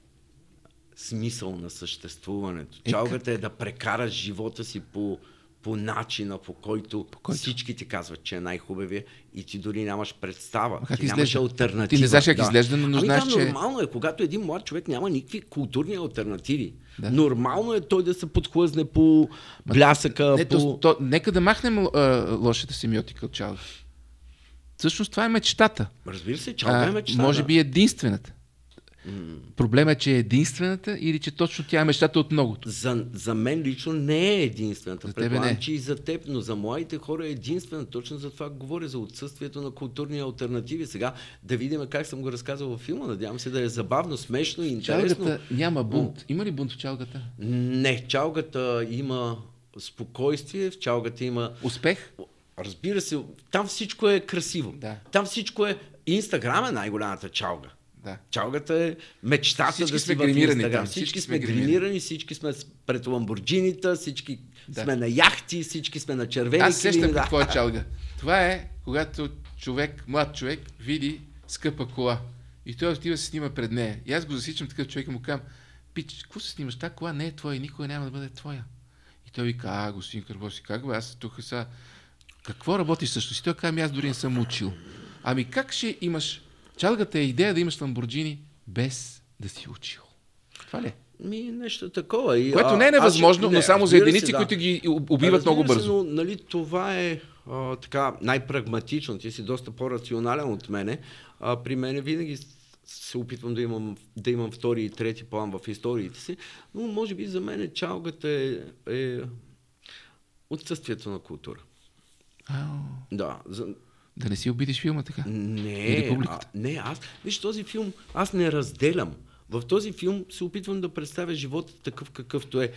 смисъл на съществуването. Е, чалгата е да прекараш живота си по, по начина, по който, по който всички ти казват, че е най-хубавия и ти дори нямаш представа. Как ти нямаш алтернатива. Ти не знаеш как да. изглежда, но ами знаеш, да, че... нормално е, когато един млад човек няма никакви културни алтернативи. Да. Нормално е той да се подхлъзне по блясъка. Не, по... то, то, нека да махнем а, лошата семиотика от чалга. Всъщност това е мечтата. Разбира се, чалга е мечта. Може да. би единствената. Mm. Проблемът е, че е единствената или че точно тя е мечтата от многото? За, за мен лично не е единствената. За тебе не. Че и за теб, но за младите хора е единствена. Точно за това говоря, за отсъствието на културни алтернативи. Сега да видим как съм го разказал във филма. Надявам се да е забавно, смешно и интересно. Чалгата няма бунт. Има ли бунт в чалгата? Не, чалгата има спокойствие, в чалгата има... Успех? Разбира се, там всичко е красиво. Да. Там всичко е... Инстаграм е най-голямата чалга. Да. Чалгата е мечтата всички да сме си в Инстаграм. Всички, всички сме сме гримирани, всички сме пред ламборджинита, всички да. сме на яхти, всички сме на червени. Аз сещам килими, какво да. е чалга. Това е, когато човек, млад човек, види скъпа кола и той отива се снима пред нея. И аз го засичам такъв човек и му казвам: пич, какво се снимаш? Та кола не е твоя и никога няма да бъде твоя. И той вика: а, господин Карбоси, как бе, аз тук са... Какво работиш също си? Той казва: аз дори не съм учил. Ами как ще имаш... Чалгата е идея да имаш ламборджини без да си учил. Това ли е? Ми, нещо такова. И, което не е невъзможно, аз, но не, само за единици, се, да. които ги убиват много бързо. Се, но нали, това е а, така най-прагматично. Ти си доста по-рационален от мене. А, при мене винаги се опитвам да имам, да имам втори и трети план в историите си, но може би за мен чалгата е, е отсъствието на култура. Ау. Да. За... Да не си обидиш филма така? Не, а, не, аз... Виж, този филм аз не разделям. В този филм се опитвам да представя живота такъв какъвто е.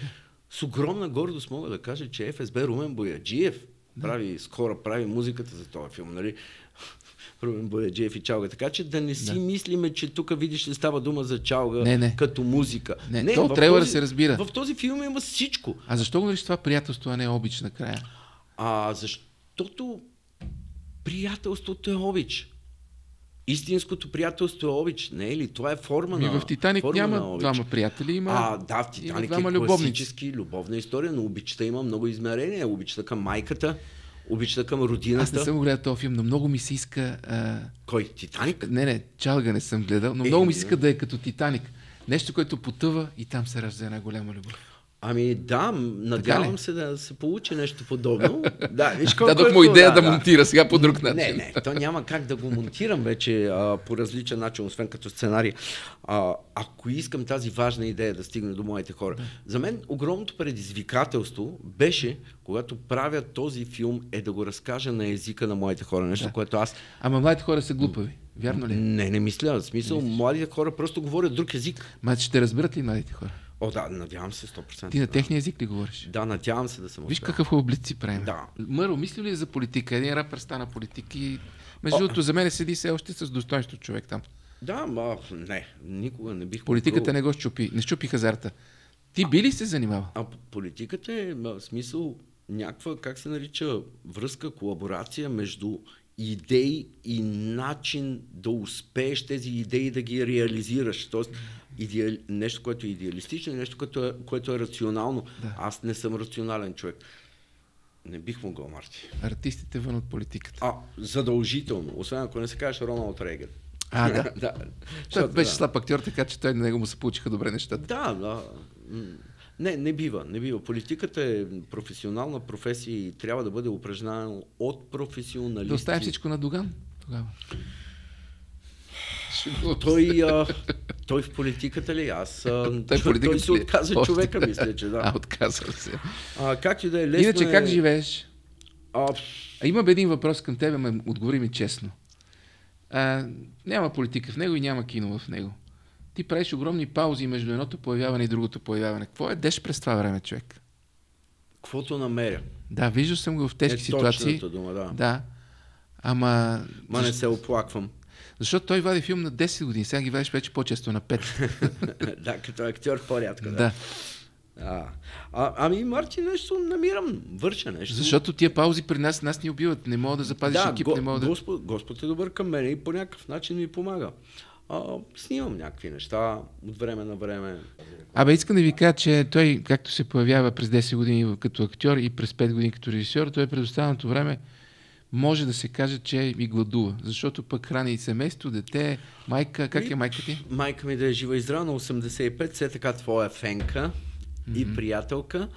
С огромна гордост мога да кажа, че Еф Ес Бе Румен Бояджиев да. прави скоро, прави музиката за този филм, нали? Румен Бояджиев и Чалга. Така че да не си да. мислиме, че тук видиш ли става дума за Чалга не, не. като музика. Не, не то трейлъра се разбира. В този филм има всичко. А защо говориш това приятелство, а не обич накрая? А защото приятелството е обич. Истинското приятелство е обич, не е ли? Това е форма Ми на в Титаник няма двама приятели, има А, да, в Титаник е класически любовна история, но обичта има много измерения. Обичта към майката, обичта към родината. Аз не съм гледал този филм, но много ми се иска... А... Кой? Титаник? Не, не, Чалга не съм гледал, но е, много ми се иска да е като Титаник. Нещо, което потъва и там се ражда една голяма любов. Ами да, надявам се да се получи нещо подобно. Да, виж колко Дадох му идея да, да монтира сега по друг начин. Не, не, то няма как да го монтирам вече а, по различен начин, освен като сценарий. А, ако искам тази важна идея да стигне до моите хора. Да. За мен огромното предизвикателство беше, когато правя този филм, е да го разкажа на езика на моите хора. Нещо, да. което аз... Ама младите хора са глупави. Вярно ли? Не, не мисля. В смисъл, младите хора просто говорят друг език. Ма ще разберат ли младите хора? О, да, надявам се сто процента. Ти на техния език ли говориш? Да, надявам се да съм. Виж какъв облик си правим. Да. Мъро, мисли ли за политика? Един рапър стана политик и... Между другото, за мен седи все още с достоинство човек там. Да, ма не, никога не бих... Политиката могъл... не го щупи, не щупи хазарта. Ти а, би ли се занимавал? А политиката е в смисъл някаква, как се нарича, връзка, колаборация между идеи и начин да успееш тези идеи да ги реализираш. Тоест, идеал... нещо, което е идеалистично и нещо, което е, което е рационално. Да. Аз не съм рационален човек. Не бих могъл, Марти. Артистите вън от политиката. А, задължително. Освен ако не се кажеш Роналд Рейган. А, да. да. Той беше да. слаб актьор, така че той на него му се получиха добре нещата. Да, да. Не, не бива, не бива. Политиката е професионална професия и трябва да бъде упражнена от професионалисти. Да оставим всичко на Доган тогава. Той, а, той в политиката ли? Аз... А, той, той, той се отказа Още. човека, мисля, че да. А, отказва се. А, как и да е лесно... Иначе е... как живееш? А... а има един въпрос към тебе, ме отговори ми честно. А, няма политика в него и няма кино в него. Ти правиш огромни паузи между едното появяване и другото появяване. Какво е деш през това време, човек? Каквото намеря. Да, виждал съм го в тежки е, ситуации. Дума, да. да. Ама... Ма не се оплаквам. Защото той вади филм на десет години, сега ги вадиш вече по-често на пет. Да, като актьор по-рядко. Да. да. А, а, ами, Марти, нещо намирам, върша нещо. Защото тия паузи при нас нас ни убиват. Не мога да запазиш да, екип, го, не мога да... Господ, Господ е добър към мен и по някакъв начин ми помага. А, снимам някакви неща от време на време. Абе, искам да ви кажа, че той, както се появява през десет години като актьор и през пет години като режисьор, той през останалото време може да се каже, че и гладува. Защото пък храни и семейство, дете, майка. Как е майка ти? Майка ми да е жива и здрава на осемдесет и пет, все така твоя фенка mm-hmm. и приятелка.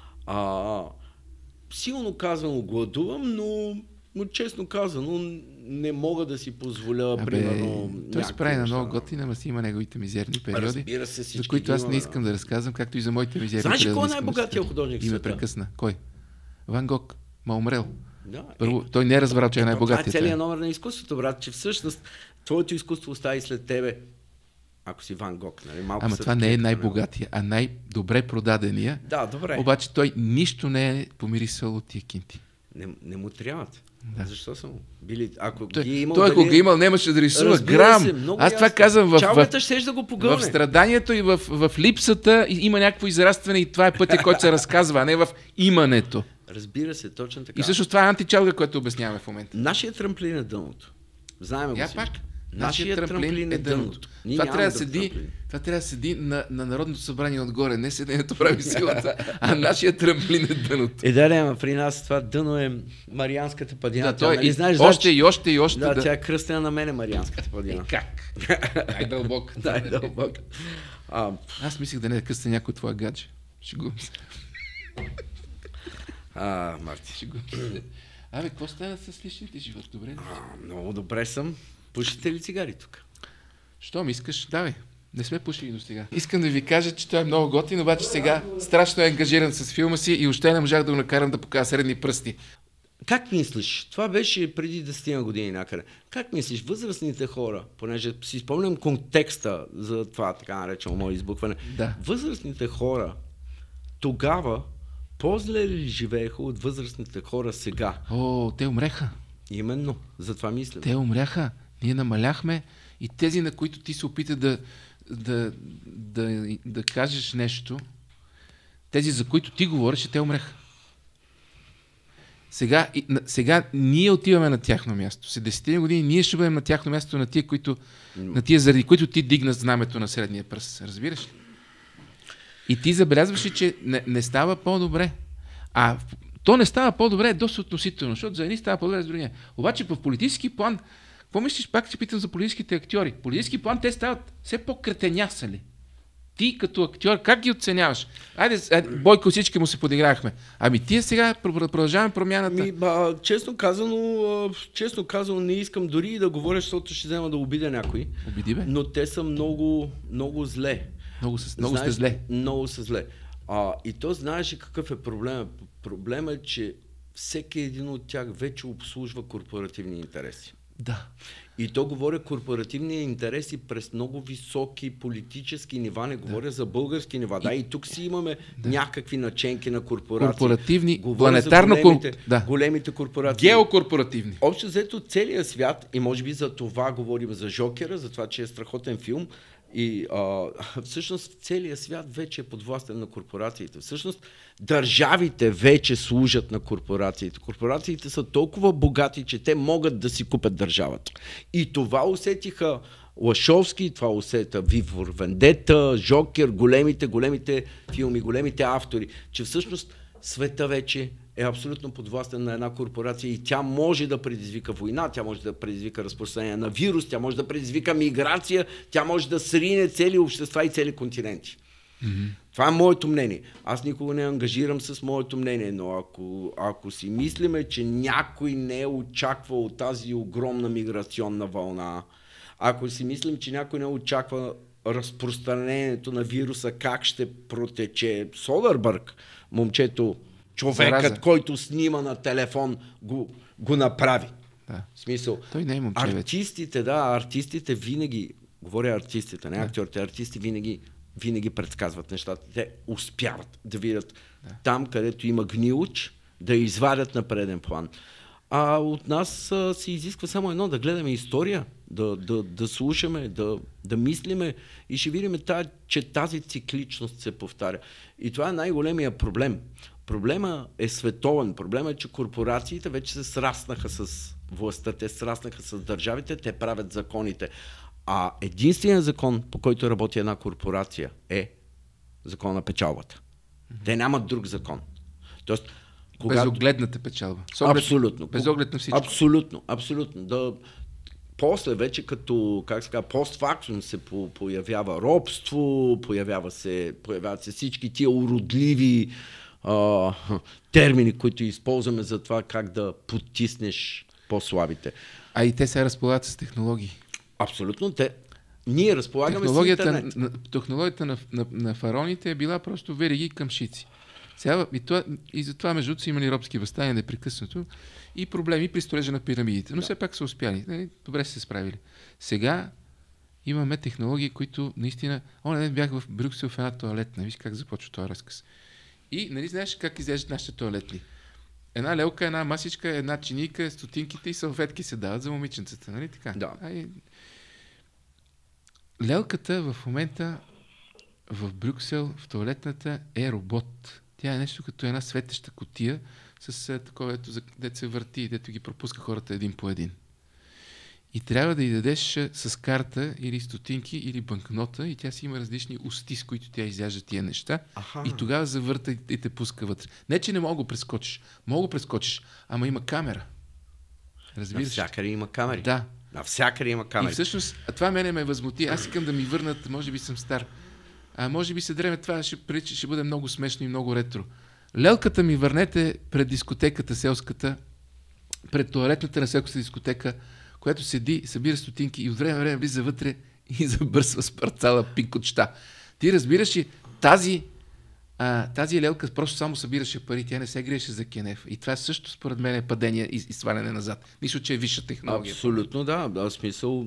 А, силно казано гладувам, но, но честно казано не мога да си позволя, Абе, примерно... Той се прави на много готина, ама си има неговите мизерни периоди, се, за които аз не искам да разказвам, както и за моите мизерни Знаеш периоди. Знаеш кой е най-богатия художник в света? И ме прекъсна. Кой? Ван Гог. Ма умрел. Да, Първо, той не е разбрал, че е най-богатият. Това е целият номер на изкуството, брат, че всъщност твоето изкуство остави след тебе, ако си Ван Гог. Нали? Малко Ама това не е най-богатия, а най-добре продадения. Да, добре. Обаче той нищо не е помирисал от тия кинти. Не, не му трябват. Да. Защо съм били? Ако той, ги имал, той ако дали... ги имал, нямаше да рисува грам. Се, Аз това казвам в, Чалгата ще да го в, в страданието и в, в липсата има някакво израстване и това е пътя, който се разказва, а не в имането. Разбира се, точно така. И също това е античалга, което обясняваме в момента. Нашият трамплин е дъното. Знаем го си. Пак. Нашият трамплин, трамплин е дъното. Това трябва да седи, това трябва да седи на, на Народното събрание отгоре. Не седенето прави силата, а нашият трамплин е дъното. Е, да, не, при нас това дъно е Марианската падина. Да, той, нали, и, знаеш, още и още и още. Да, да, тя е кръстена на мене Марианската падина. И как? Най-дълбок. Най-дълбок. А, Аз мислих да не кръстя някой твоя гадже. Шегувам се. А, Марти. Шегувам се. Абе, какво стана с личните живот? Добре? А, много добре съм. Пушите ли цигари тук? Щом искаш, давай. Не сме пушили до сега. Искам да ви кажа, че той е много готин, обаче сега страшно е ангажиран с филма си и още не можах да го накарам да покажа средни пръсти. Как мислиш? Това беше преди десет години някъде. Как мислиш, възрастните хора, понеже си спомням контекста за това така наречено мое избухване, да. Възрастните хора тогава по-зле ли живееха от възрастните хора сега? О, те умреха. Именно, за това мисля. Те умряха. Ние намаляхме и тези, на които ти се опита да, да, да, да кажеш нещо, тези, за които ти говориш, те умреха. Сега, и, на, сега ние отиваме на тяхно място. След десет години ние ще бъдем на тяхно място на тия, които, на тия, заради които ти дигна знамето на средния пръст. Разбираш ли? И ти забелязваш ли, че не, не става по-добре. А то не става по-добре е доста относително, защото за едни става по-добре с другия. Обаче в политически план, какво мислиш, пак ще питам за политическите актьори? В политически план те стават все по-кретенясали. Ти като актьор, как ги оценяваш? Айде, айде Бойко, всички му се подиграхме. Ами тия сега продължаваме промяната. Ми, ба, честно казано, честно казано, не искам дори и да говоря, защото ще взема да обидя някой. Обиди бе. Но те са много, много зле. Много, много сте зле. Много са зле. А, и то знаеш какъв е проблема? Проблема е, че всеки един от тях вече обслужва корпоративни интереси. Да. И то говоря корпоративни интереси през много високи политически нива, не говоря да. за български нива. Да, и, и тук си имаме да. някакви наченки на корпорации. Корпоративни, говоря планетарно големите, да. големите корпорации. Геокорпоративни. Общо взето целият свят, и може би за това говорим за Жокера, за това, че е страхотен филм, и а, всъщност целият свят вече е подвластен на корпорациите. Всъщност държавите вече служат на корпорациите. Корпорациите са толкова богати, че те могат да си купят държавата. И това усетиха Лашовски, това усета Вивор Вендета, Жокер, големите, големите филми, големите автори, че всъщност света вече е абсолютно подвластен на една корпорация и тя може да предизвика война, тя може да предизвика разпространение на вирус, тя може да предизвика миграция, тя може да срине цели общества и цели континенти. Mm-hmm. Това е моето мнение. Аз никога не ангажирам с моето мнение, но ако, ако си мислиме, че някой не е очаквал тази огромна миграционна вълна, ако си мислим, че някой не очаква разпространението на вируса, как ще протече Содърбърг, момчето, човекът, Зараза. който снима на телефон, го, го направи. Да. В смисъл, той не е момче, артистите, да, артистите винаги, говоря артистите, не да. актьорите, артисти винаги, винаги предсказват нещата. Те успяват да видят да. там, където има гнилоч, да извадят на преден план. А от нас а, се изисква само едно, да гледаме история, да, да, да слушаме, да, да мислиме и ще видим, че тази цикличност се повтаря. И това е най-големия проблем. Проблема е световен. Проблема е, че корпорациите вече се сраснаха с властта, те сраснаха с държавите, те правят законите. А единственият закон, по който работи една корпорация, е закон на печалбата. Те нямат друг закон. Тоест, когато... Безогледната печалба. Оглед... Абсолютно. Безоглед на всичко. Абсолютно, абсолютно. Да... После вече като, как се казва, постфактум се появява робство, появява се, появяват се всички тия уродливи а, термини, които използваме за това как да потиснеш по-слабите. А и те се разполагат с технологии. Абсолютно. Те... Ние разполагаме технологията с интернет. На, технологията на, на, на фараоните е била просто вериги към шици. Сега, и, това, и затова между другото са имали робски въстания непрекъснато и проблеми при строежа на пирамидите. Но да. все пак са успяли. Добре са се справили. Сега имаме технологии, които наистина... О, не бях в Брюксел в една тоалетна. Виж как започва този разказ. И нали знаеш как изглеждат нашите тоалетни? Една лелка, една масичка, една чинийка, стотинките и салфетки се дават за момиченцата. Нали така? Да. Ай... Лелката в момента в Брюксел, в тоалетната е робот. Тя е нещо като една светеща кутия с такова, дето се върти и дето ги пропуска хората един по един. И трябва да й дадеш с карта или стотинки или банкнота и тя си има различни усти, с които тя изяжда тия неща. Аха. И тогава завърта и те пуска вътре. Не, че не мога го прескочиш. Мога го прескочиш, ама има камера. Разбираш? Навсякъде има камери. Да. Навсякъде има камери. И всъщност, това мене ме възмути. Аз искам да ми върнат, може би съм стар. А може би се дреме това, ще, прилича, ще бъде много смешно и много ретро. Лелката ми върнете пред дискотеката селската, пред тоалетната на селската дискотека, която седи, събира стотинки и от време време влиза вътре и забърсва с парцала пинкотчета. Ти разбираш ли, тази, а, тази лелка просто само събираше пари, тя не се грееше за кенеф. И това също според мен е падение и, и сваляне назад. Нищо, че е висша технология. Абсолютно, да. Да, смисъл.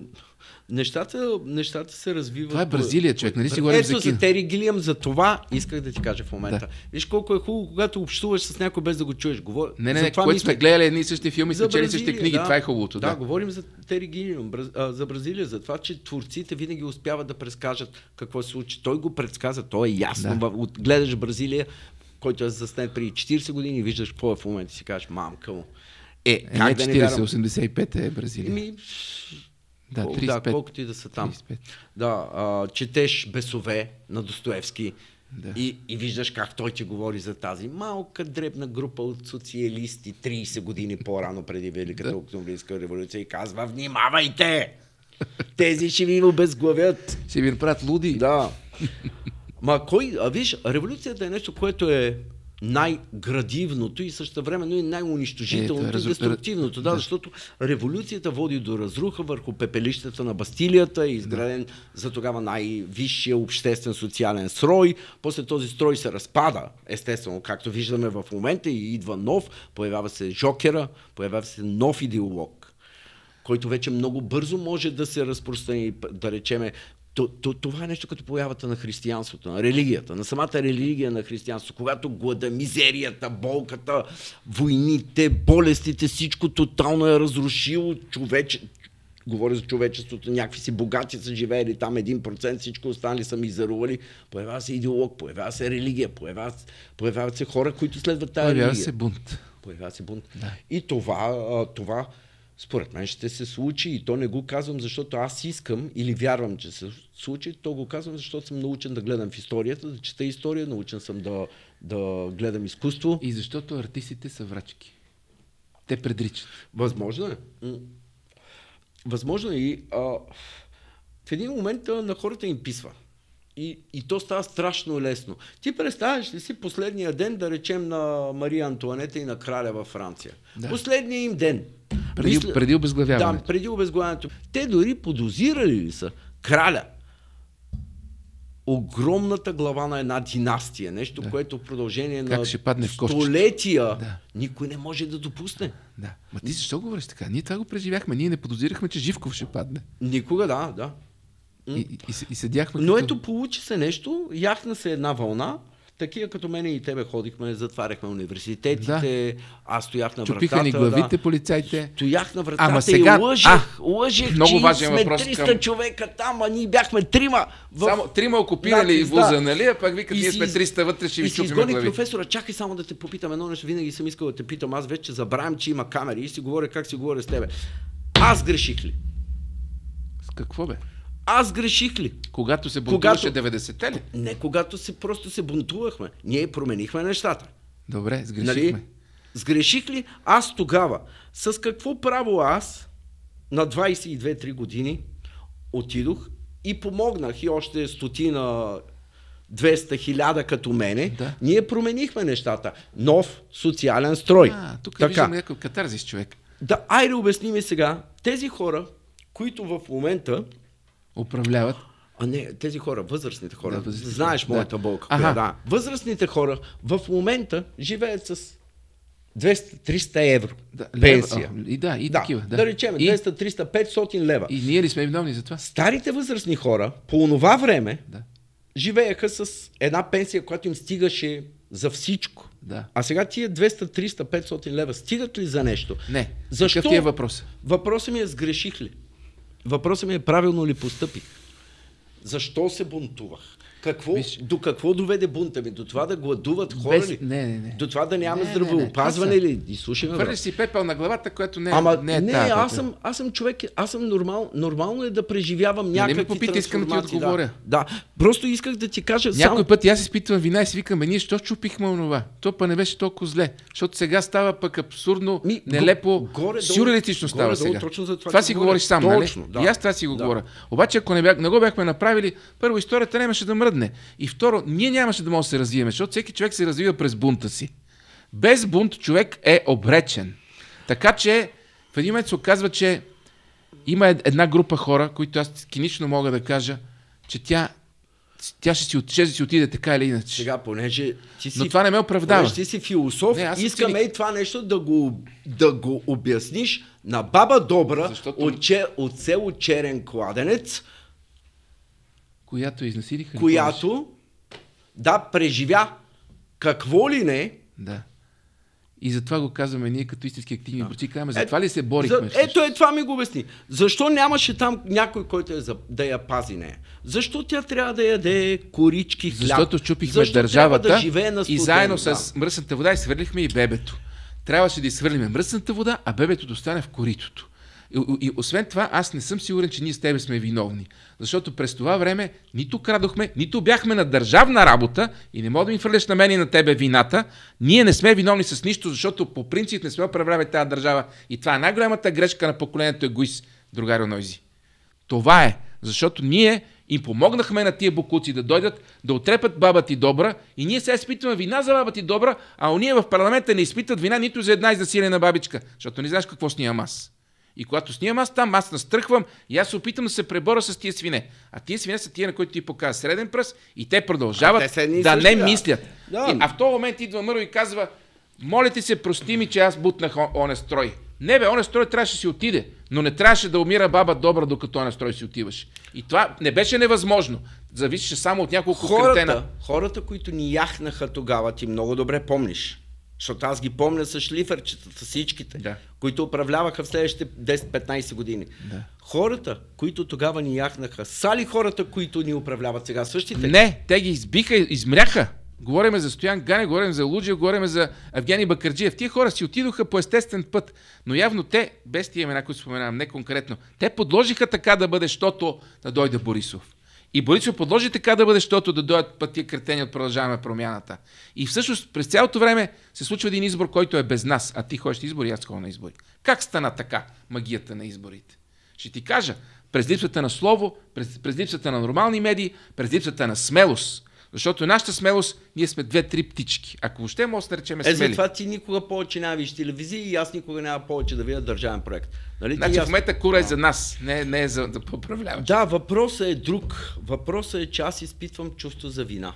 Нещата, нещата се развиват. Това е Бразилия, човек, нали си говорим Ето за кино? за Тери Гилиам, за това исках да ти кажа в момента. Да. Виж колко е хубаво, когато общуваш с някой без да го чуеш. Говор... Не, не, за това което мисля... сме гледали едни и същи филми, сме чели същите книги, да. това е хубавото. Да, Да, говорим за Тери Гилиам, за Бразилия, за това, че творците винаги успяват да предскажат какво се случи. Той го предсказа, то е ясно. Да. Гледаш Бразилия, който е заснет преди четирийсет години и виждаш какво е в момента и си кажеш, мамка му. Е, как е, да не четирийсет, вярвам? осемдесет и пет е Бразилия. Ми... Да, трийсет и пет. Да, колкото и да са там. трийсет и пет. Да, а, четеш Бесове на Достоевски Да. и, и виждаш как той ти говори за тази малка дребна група от социалисти трийсет години по-рано преди Великата Да. октомврийска революция и казва, внимавайте! Тези ще ви обезглавят. Ще ви направят луди. Да. Ма кой, а виж, революцията е нещо, което е най-градивното и същевременно и най-унищожителното Ето, и разру- деструктивното. Да, да. защото революцията води до разруха върху пепелищата на Бастилията, изграден за тогава най-висшия обществен социален строй. После този строй се разпада, естествено, както виждаме в момента, и идва нов, появява се Жокера, появява се нов идеолог, който вече много бързо може да се разпространи, да речеме. Това е нещо като появата на християнството, на религията, на самата религия на християнството. Когато глада, мизерията, болката, войните, болестите, всичко тотално е разрушило човече. Говоря за човечеството, някакви си богати са живеели там един процент, всичко останали са мизерували. Появява се идеолог, появява се религия, появяват, появяват се хора, които следват тази религия. Появява се бунт. Появява се бунт. Да. И това, това според мен ще се случи и то не го казвам, защото аз искам или вярвам, че се случи, то го казвам, защото съм научен да гледам в историята, да чета история, научен съм да, да гледам изкуство. И защото артистите са врачки. Те предричат. Възможно е. Възможно е и а, в един момент а, на хората им писва. И, и то става страшно лесно. Ти представяш ли си последния ден, да речем, на Мария Антуанета и на краля във Франция? Да. Последния им ден. Преди, Мисля, преди обезглавяването. Да, преди обезглавяването. Те дори подозирали ли са краля? Огромната глава на една династия. Нещо, да. Което в продължение как на ще падне в столетия да. Никой не може да допусне. Да. Ма ти защо говориш така? Ние това го преживяхме. Ние не подозирахме, че Живков ще падне. Никога, да, да. И, и, и, и седяхме. Но като... ето, получи се нещо, яхна се една вълна. Такива като мене и тебе ходихме, затваряхме университетите, да. Аз стоях на вратата. Чупиха ни главите да. Полицайите. Стоях на вратата. Ама сега... и лъжех, а, лъжех, много че важен сме въпрос триста към... човека там, а ние бяхме трима. В... Само трима окупирали и вуза, да. Нали? А пак викат, ние сме триста вътре, ще ви чупим главите. Професора, чакай само да те попитам едно нещо, винаги съм искал да те питам, аз вече забравям, че има камери и си говоря как си говоря с тебе. Аз греших ли? С какво бе? Аз греших ли? Когато се бунтуваше деветдесетте ли? Не, когато се, просто се бунтувахме. Ние променихме нещата. Добре, сгрешихме. Нали? Сгреших ли? Аз тогава. С какво право аз на двайсет и две-три години отидох и помогнах и още стотина, двеста хиляда като мене. Да. Ние променихме нещата. Нов социален строй. А, тук виждам някакъв катарзис, човек. Да, айде обясни ми сега. Тези хора, които в момента управляват. А не, тези хора, възрастните хора, да, възрастните. знаеш моята да. болка. Коя, да. Възрастните хора в момента живеят с двеста-триста евро да, пенсия. Лева, и да, и да, такива. Да, да речем, двеста, триста, петстотин лева. И ние ли сме виновни за това? Старите възрастни хора по онова време да. живееха с една пенсия, която им стигаше за всичко. Да. А сега тия двеста, триста, петстотин лева стигат ли за нещо? Не. Защо? Какъв ти е въпрос? Въпросът ми е сгреших ли? Въпросът ми е правилно ли постъпих? Защо се бунтувах? Какво, Виж... До какво доведе бунта ми? До това да гладуват хора Без... ли? Не, не, не. До това да няма здравеопазване ли? И слушай ме, хвърлиш си пепел на главата, което не, Ама, не е не, тая. аз съм, аз съм човек, аз съм нормал, нормално е да преживявам някакви не попита, искам да ти отговоря. Да, да, просто исках да ти кажа. Някой само... път аз изпитвам вина и си викам, ние що чупихме онова? То па не беше толкова зле. Защото сега става пък абсурдно, Ми, нелепо, сюрреалистично става горе, сега. Точно за това това си говориш сам, нали? Да. И аз това си го да. говоря. Обаче ако не, бях, не го бяхме направили, първо историята нямаше да мръдне. И второ, ние нямаше да може да се развиеме, защото всеки човек се развива през бунта си. Без бунт човек е обречен. Така че в един момент се оказва, че има една група хора, които аз кинично мога да кажа, че тя тя ще си, ще си отиде така или иначе. Сега, понеже ти си... Но това не ме оправдава. Понеже ти си философ, не, искаме и това нещо да го, да го обясниш на баба Добра, защото... от, че, от село Черен кладенец, която изнасилиха. Която, да, преживя какво ли не. Да. И затова го казваме ние като истински активни борци. Казваме, затова ли се борихме? За, ето е, това ми го обясни. Защо нямаше там някой, който е за, да я пази нея? Защо тя трябва да яде корички, хляб? Защото щупихме Защо държавата да живее на студено, и заедно да. с мръсната вода изхвърлихме и бебето. Трябваше да изхвърлиме мръсната вода, а бебето да остане в коритото. И, и, и освен това, аз не съм сигурен, че ние с тебе сме виновни. Защото през това време нито крадохме, нито бяхме на държавна работа и не мога да ми фърляш на мен и на тебе вината. Ние не сме виновни с нищо, защото по принцип не сме управлявали тази държава. И това е най-голямата грешка на поколението егоист, другари Нойзи. Това е, защото ние им помогнахме на тия бокуци да дойдат, да отрепат баба ти Добра и ние сега изпитваме вина за баба ти Добра, а уния в парламента не изпитват вина нито за една изнасилена бабичка, защото не знаеш какво снимам аз. И когато снимам аз там, аз настръхвам и аз се опитам да се преборя с тия свине. А тия свине са тия, на които ти показва среден пръст и те продължават те да същи, не да. мислят. Да. И, а в този момент идва Мъро и казва, моля ти се, прости ми, че аз бутнах оне строй. Не бе, оне строй трябваше да си отиде, но не трябваше да умира баба Добра, докато оне строй си отиваш. И това не беше невъзможно. Зависеше само от няколко хората, кретена. Хората, които ни яхнаха тогава, ти много добре помниш. Защото аз ги помня с шлифърчетата, всичките, да. които управляваха в следващите десет-петнайсет години. Да. Хората, които тогава ни яхнаха, са ли хората, които ни управляват сега? Същите? Не, те ги избиха, измряха. Говориме за Стоян Ганев, говорим за Луджев, говорим за Евгений Бакърджиев. Тия хора си отидоха по естествен път, но явно те, без тия имена, които споменавам, не конкретно, те подложиха така да бъде, щото да дойде Борисов. И Борисов подложи така да бъде, защото да дойдат път тия кретени от Продължаваме промяната. И всъщност през цялото време се случва един избор, който е без нас, а ти ходиш на избори и аз ходя на избори. Как стана така магията на изборите? Ще ти кажа, през липсата на слово, през, през липсата на нормални медии, през липсата на смелост. Защото нашата смелост, ние сме две-три птички. Ако въобще може да наречем смели. Е, затова ти никога повече няма виж телевизия и аз никога няма повече да видя държавен проект. Нали? Значи аз... в момента кура е за нас, не, не е за да поправляваш. Да, въпросът е друг. Въпросът е, че аз изпитвам чувство за вина.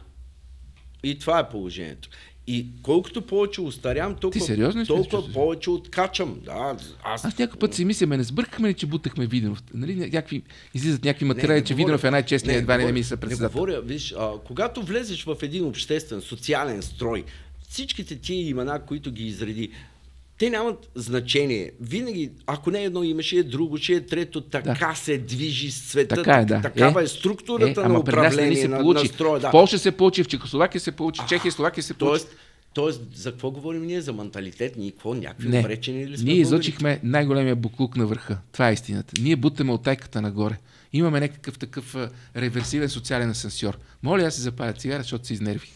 И това е положението. И колкото повече устарям, толкова, толкова повече откачам. Да, аз аз някой път си мисля, не сбъркахме ли, че бутахме Виденов? Нали, някакви, излизат някакви материали, че Виденов е най-честният едва ли не мисля председател. Не говоря, виж, а, когато влезеш в един обществен, социален строй, всичките тия имена, които ги изреди, те нямат значение. Винаги, ако не едно име, ще е друго, ще е трето, така да. се движи света, така е, да. такава е, е структурата е, на управление на, на строя. Да. В Полша се получи, в Чехословакия се получи, в Чехия и Словакия се получи. Тоест, тоест, за какво говорим ние? За менталитет? Ние какво? Някакви не. обречени ли сме? Ние излъчихме най-големия буклук на върха. Това е истината. Ние бутаме от тайката нагоре. Имаме някакъв такъв а, реверсивен социален асансьор. Моля аз се запаля цигара, защото се изнервих.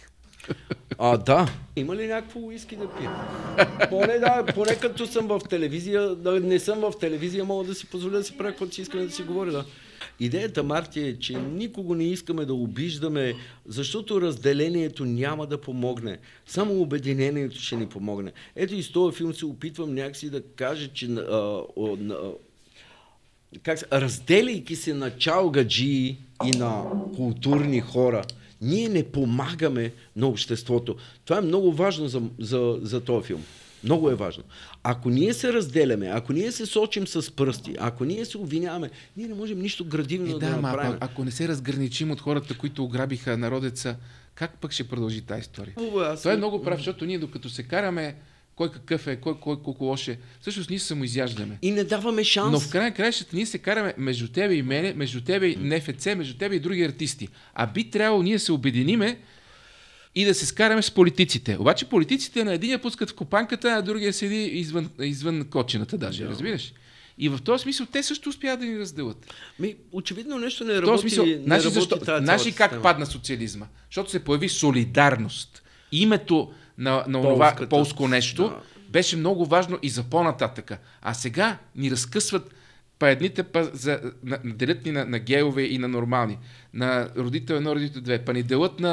А, да. Има ли някакво уиски да пия? Поне, да, поне като съм в телевизия, да не съм в телевизия, мога да си позволя да си правя каквото си искаме да си говоря. Да. Идеята, Марти, е, че никого не искаме да обиждаме, защото разделението няма да помогне. Само обединението ще ни помогне. Ето и с този филм се опитвам някакси да кажа, че а, а, как се, разделяйки се на чалгаджии и на културни хора, ние не помагаме на обществото. Това е много важно за, за, за този филм. Много е важно. Ако ние се разделяме, ако ние се сочим с пръсти, ако ние се обвиняваме, ние не можем нищо градивно е, да, да направим. А, ако не се разграничим от хората, които ограбиха народеца, как пък ще продължи тази история? О, Това е много прав, защото ние докато се караме кой какъв е, кой, кой колко лош е, всъщност ние се самоизяждаме. И не даваме шанс. Но в край на краищата ние се караме между тебе и мене, между тебе и НФЦ, между тебе и други артисти. А би трябвало ние се обединиме и да се скараме с политиците. Обаче политиците на единия пускат в копанката, а другия седи извън, извън кочината даже, разбираш? И в този смисъл те също успяват да ни разделят. Ми, очевидно нещо не работи. Смисъл, не наши, работи защо, тази наши как система. Падна социализма? Защото се появи солидарност. Името на, на това полско нещо да. Беше много важно и за по-нататъка. А сега ни разкъсват па едните, па за, на, делят ни на, на гейове и на нормални. На родител едно, родител две. Па ни делят на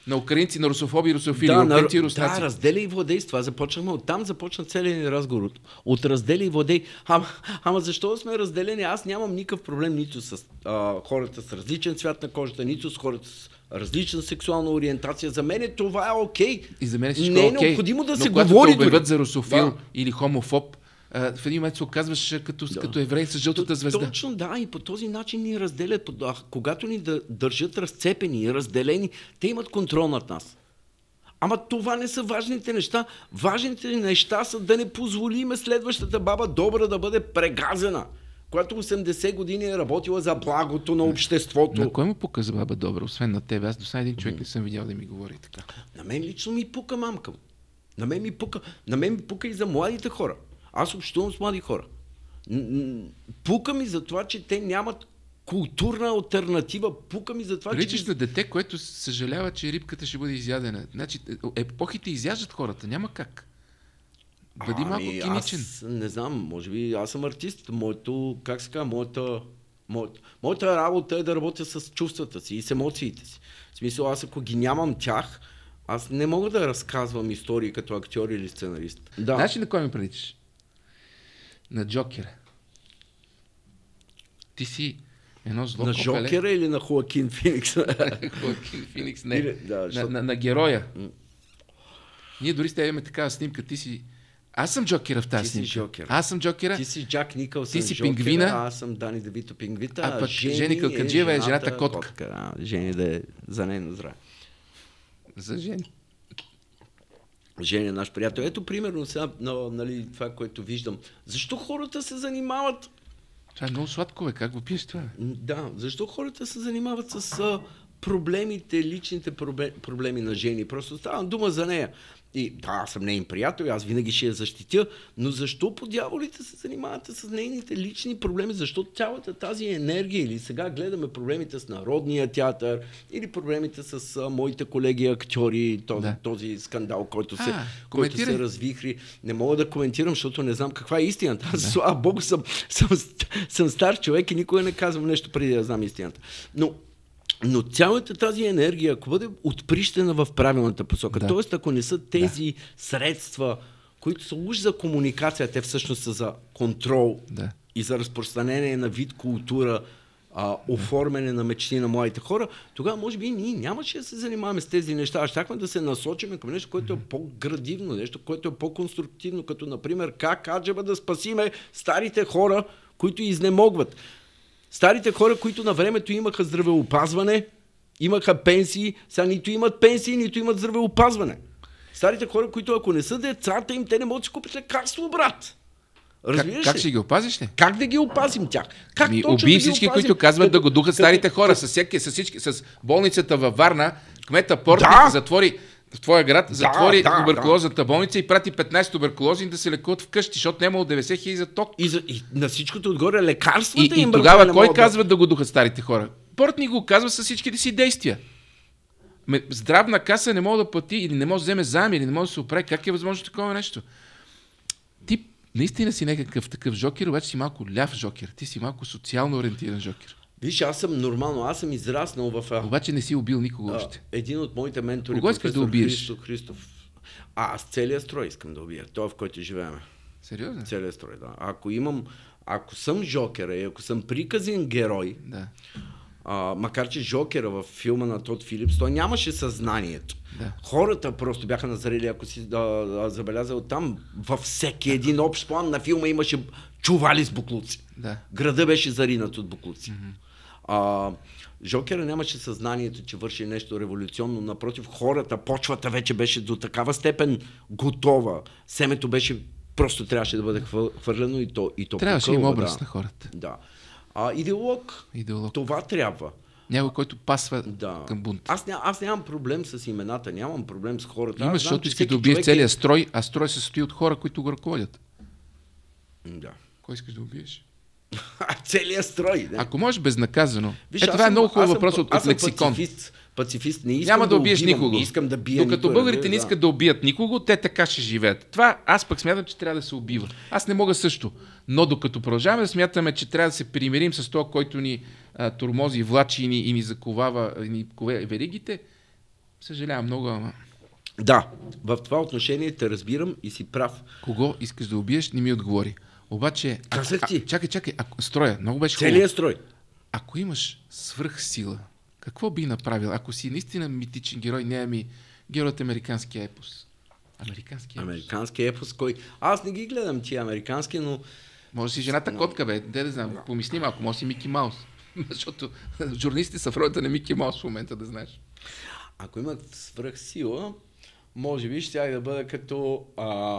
на украинци, на русофоби, русофили, да, украинци и на... руснаци. Да, разделя и владей. С това започнахме. Оттам започна целият ни разговор. От, от разделя и владей. Ама, ама защо сме разделени? Аз нямам никакъв проблем нито с а, хората с различен цвят на кожата, нито с хората с различна сексуална ориентация. За мен това е окей. И за мен е всичко не е окей. необходимо да но се когато говори. те обявят дори за русофил да. или хомофоб, в един момент се оказваш като, да. като еврей с жълтата звезда. Точно, да, и по този начин ни разделят. Когато ни да държат разцепени и разделени, те имат контрол над нас. Ама това не са важните неща. Важните неща са да не позволиме следващата баба добра да бъде прегазена, която осемдесет години е работила за благото на обществото. На кой му пука за баба добра, освен на тебе? Аз до сега един човек не съм видял да ми говори така. На мен лично ми пука, мамка. На мен ми пука, на мен ми пука и за младите хора. Аз общувам с млади хора. Пука ми за това, че те нямат културна алтернатива. Пука ми за това, Приличаш че... на дете, което съжалява, че рибката ще бъде изядена. Значи, епохите изяждат хората. Няма как. Бъди ами, малко киничен. Аз не знам, може би аз съм артист. Моето, как се казва, моята, моята, моята работа е да работя с чувствата си и с емоциите си. В смисъл, аз ако ги нямам тях, аз не мога да разказвам истории като актьор или сценарист. Да. Знаеш ли на кой ми приличаш? На Джокера. Ти си едно зло на копеле. На Джокера или на Хоакин Феникс? Хоакин Феникс, не. Или, да, на, на, на героя. Mm. Ние дори с теб имаме такава снимка. Ти си... Аз съм Джокера в тази снимка. Джокер. Аз съм Джокера. Ти си Джак Никълсън. Ти си Джокера, Пингвина. Аз съм Дани Девито Пингвита. А пък Жени, Жени Калкаджиева е, е жената котка. котка. А, Жени да е за нейно здраве. За Жени. Жени е наш приятел. Ето примерно сега, нали, това, което виждам. Защо хората се занимават? Това е много сладко, бе. Как го пиеш това? Да, защо хората се занимават с а, проблемите, личните проблеми на Жени? Просто става дума за нея. И да, аз съм нейн приятел, аз винаги ще я защитя, но защо по дяволите се занимавате с нейните лични проблеми? Защо цялата тази енергия, или сега гледаме проблемите с Народния театър, или проблемите с а, моите колеги актьори, този, да. този скандал, който, а, се, който се развихри. Не мога да коментирам, защото не знам каква е истината. Аз, да. слава Богу, съм, съм, съм стар човек и никога не казвам нещо преди да знам истината. Но Но цялата тази енергия, ако бъде отприщена в правилната посока, да. т.е. ако не са тези да. средства, които са уж за комуникация, те всъщност са за контрол да. и за разпространение на вид култура, а, оформяне на мечти на младите хора, тогава може би ние нямаше да се занимаваме с тези неща, а щяхме да се насочим към нещо, което е по-градивно, нещо, което е по-конструктивно, като например как аджеба да спасиме старите хора, които изнемогват. Старите хора, които на времето имаха здравеопазване, имаха пенсии, сега нито имат пенсии, нито имат здравеопазване. Старите хора, които ако не са децата им, те не могат да си купят лекарство, брат. Разбираш как, как ще ги опазиш ли? Как да ги опазим тях? Как ми, точно уби да всички, опазим? които казват като, да го духат като, старите хора. С, всеки, с, всички, с болницата във Варна, кмета Портник да! затвори в твоя град, да, затвори да, туберкулозната да. болница и прати петнайсет туберкулози да се лекуват вкъщи, защото нямало деветдесет хиляди за ток. И, за, и на всичкото отгоре лекарствата и, им. И тогава кой да... казва да го духат старите хора? Портник го казва с всичките си действия. Здравна каса не може да плати или не може да вземе заем или не може да се оправи. Как е възможно такова нещо? Ти наистина си някакъв такъв жокер, обаче си малко ляв жокер. Ти си малко социално ориентиран жокер. Виж, аз съм нормално, аз съм израснал в... Обаче не си убил никого още. Един от моите ментори, кого искаш да убиеш? Христо Христов. А, аз целия строй искам да убия. Това, в който живеем. Сериозно? Целия строй, да. Ако имам... Ако съм жокера и ако съм приказен герой, да. а, макар че жокера в филма на Тод Филипс, той нямаше съзнанието. Да. Хората просто бяха назрели, ако си да, да, забелязал там, във всеки един общ план на филма имаше чували с буклуци. Да. Града беше заринат от буклуци. Mm-hmm. А, Жокера нямаше съзнанието, че върши нещо революционно. Напротив, хората, почвата вече беше до такава степен готова. Семето беше, просто трябваше да бъде хвърлено и то, и то трябваше покълва, им образ да. на хората. Да. А, идеолог, идеолог, това трябва. Някой, който пасва да. към бунт. Аз, ня, аз нямам проблем с имената, нямам проблем с хората. Имаш, защото искаш да убиеш целия е... строй, а строй се състои от хора, които го ръководят. Да. Кой искаш да убиеш? Целият строй. Не? Ако можеш безнаказано. Виж, Ето, това е много хубав въпрос от, от лексикон. Пацифист, пацифист, не искам няма да убиеш да убивам, никого. Не искам да бия Докато никога, българите не искат да. да убият никого, те така ще живеят. Това аз пък смятам, че трябва да се убива. Аз не мога също. Но докато продължаваме да смятаме, че трябва да се примирим с това, който ни а, тормози, влачи и ни, и ни заковава, и ни кове веригите, Съжалявам много, ама... Да, в това отношение те разбирам и си прав. Кого искаш да убиеш, не ми отговори. Обаче... Казах ти. А, чакай, чакай, ако, строя, много беше хубаво. Целият строй. Ако имаш свръхсила, какво би направил? Ако си наистина митичен герой, не ами герой от американския епос. Американски епос. Американски епос, кой... Аз не ги гледам тия американски, но... Може си жената но... котка, бе. Де да знам, помисли малко, може си Мики Маус. Защото журналистите са в ролята на Мики Маус в момента, да знаеш. Ако имат свръхсила, може би ще да бъда като а...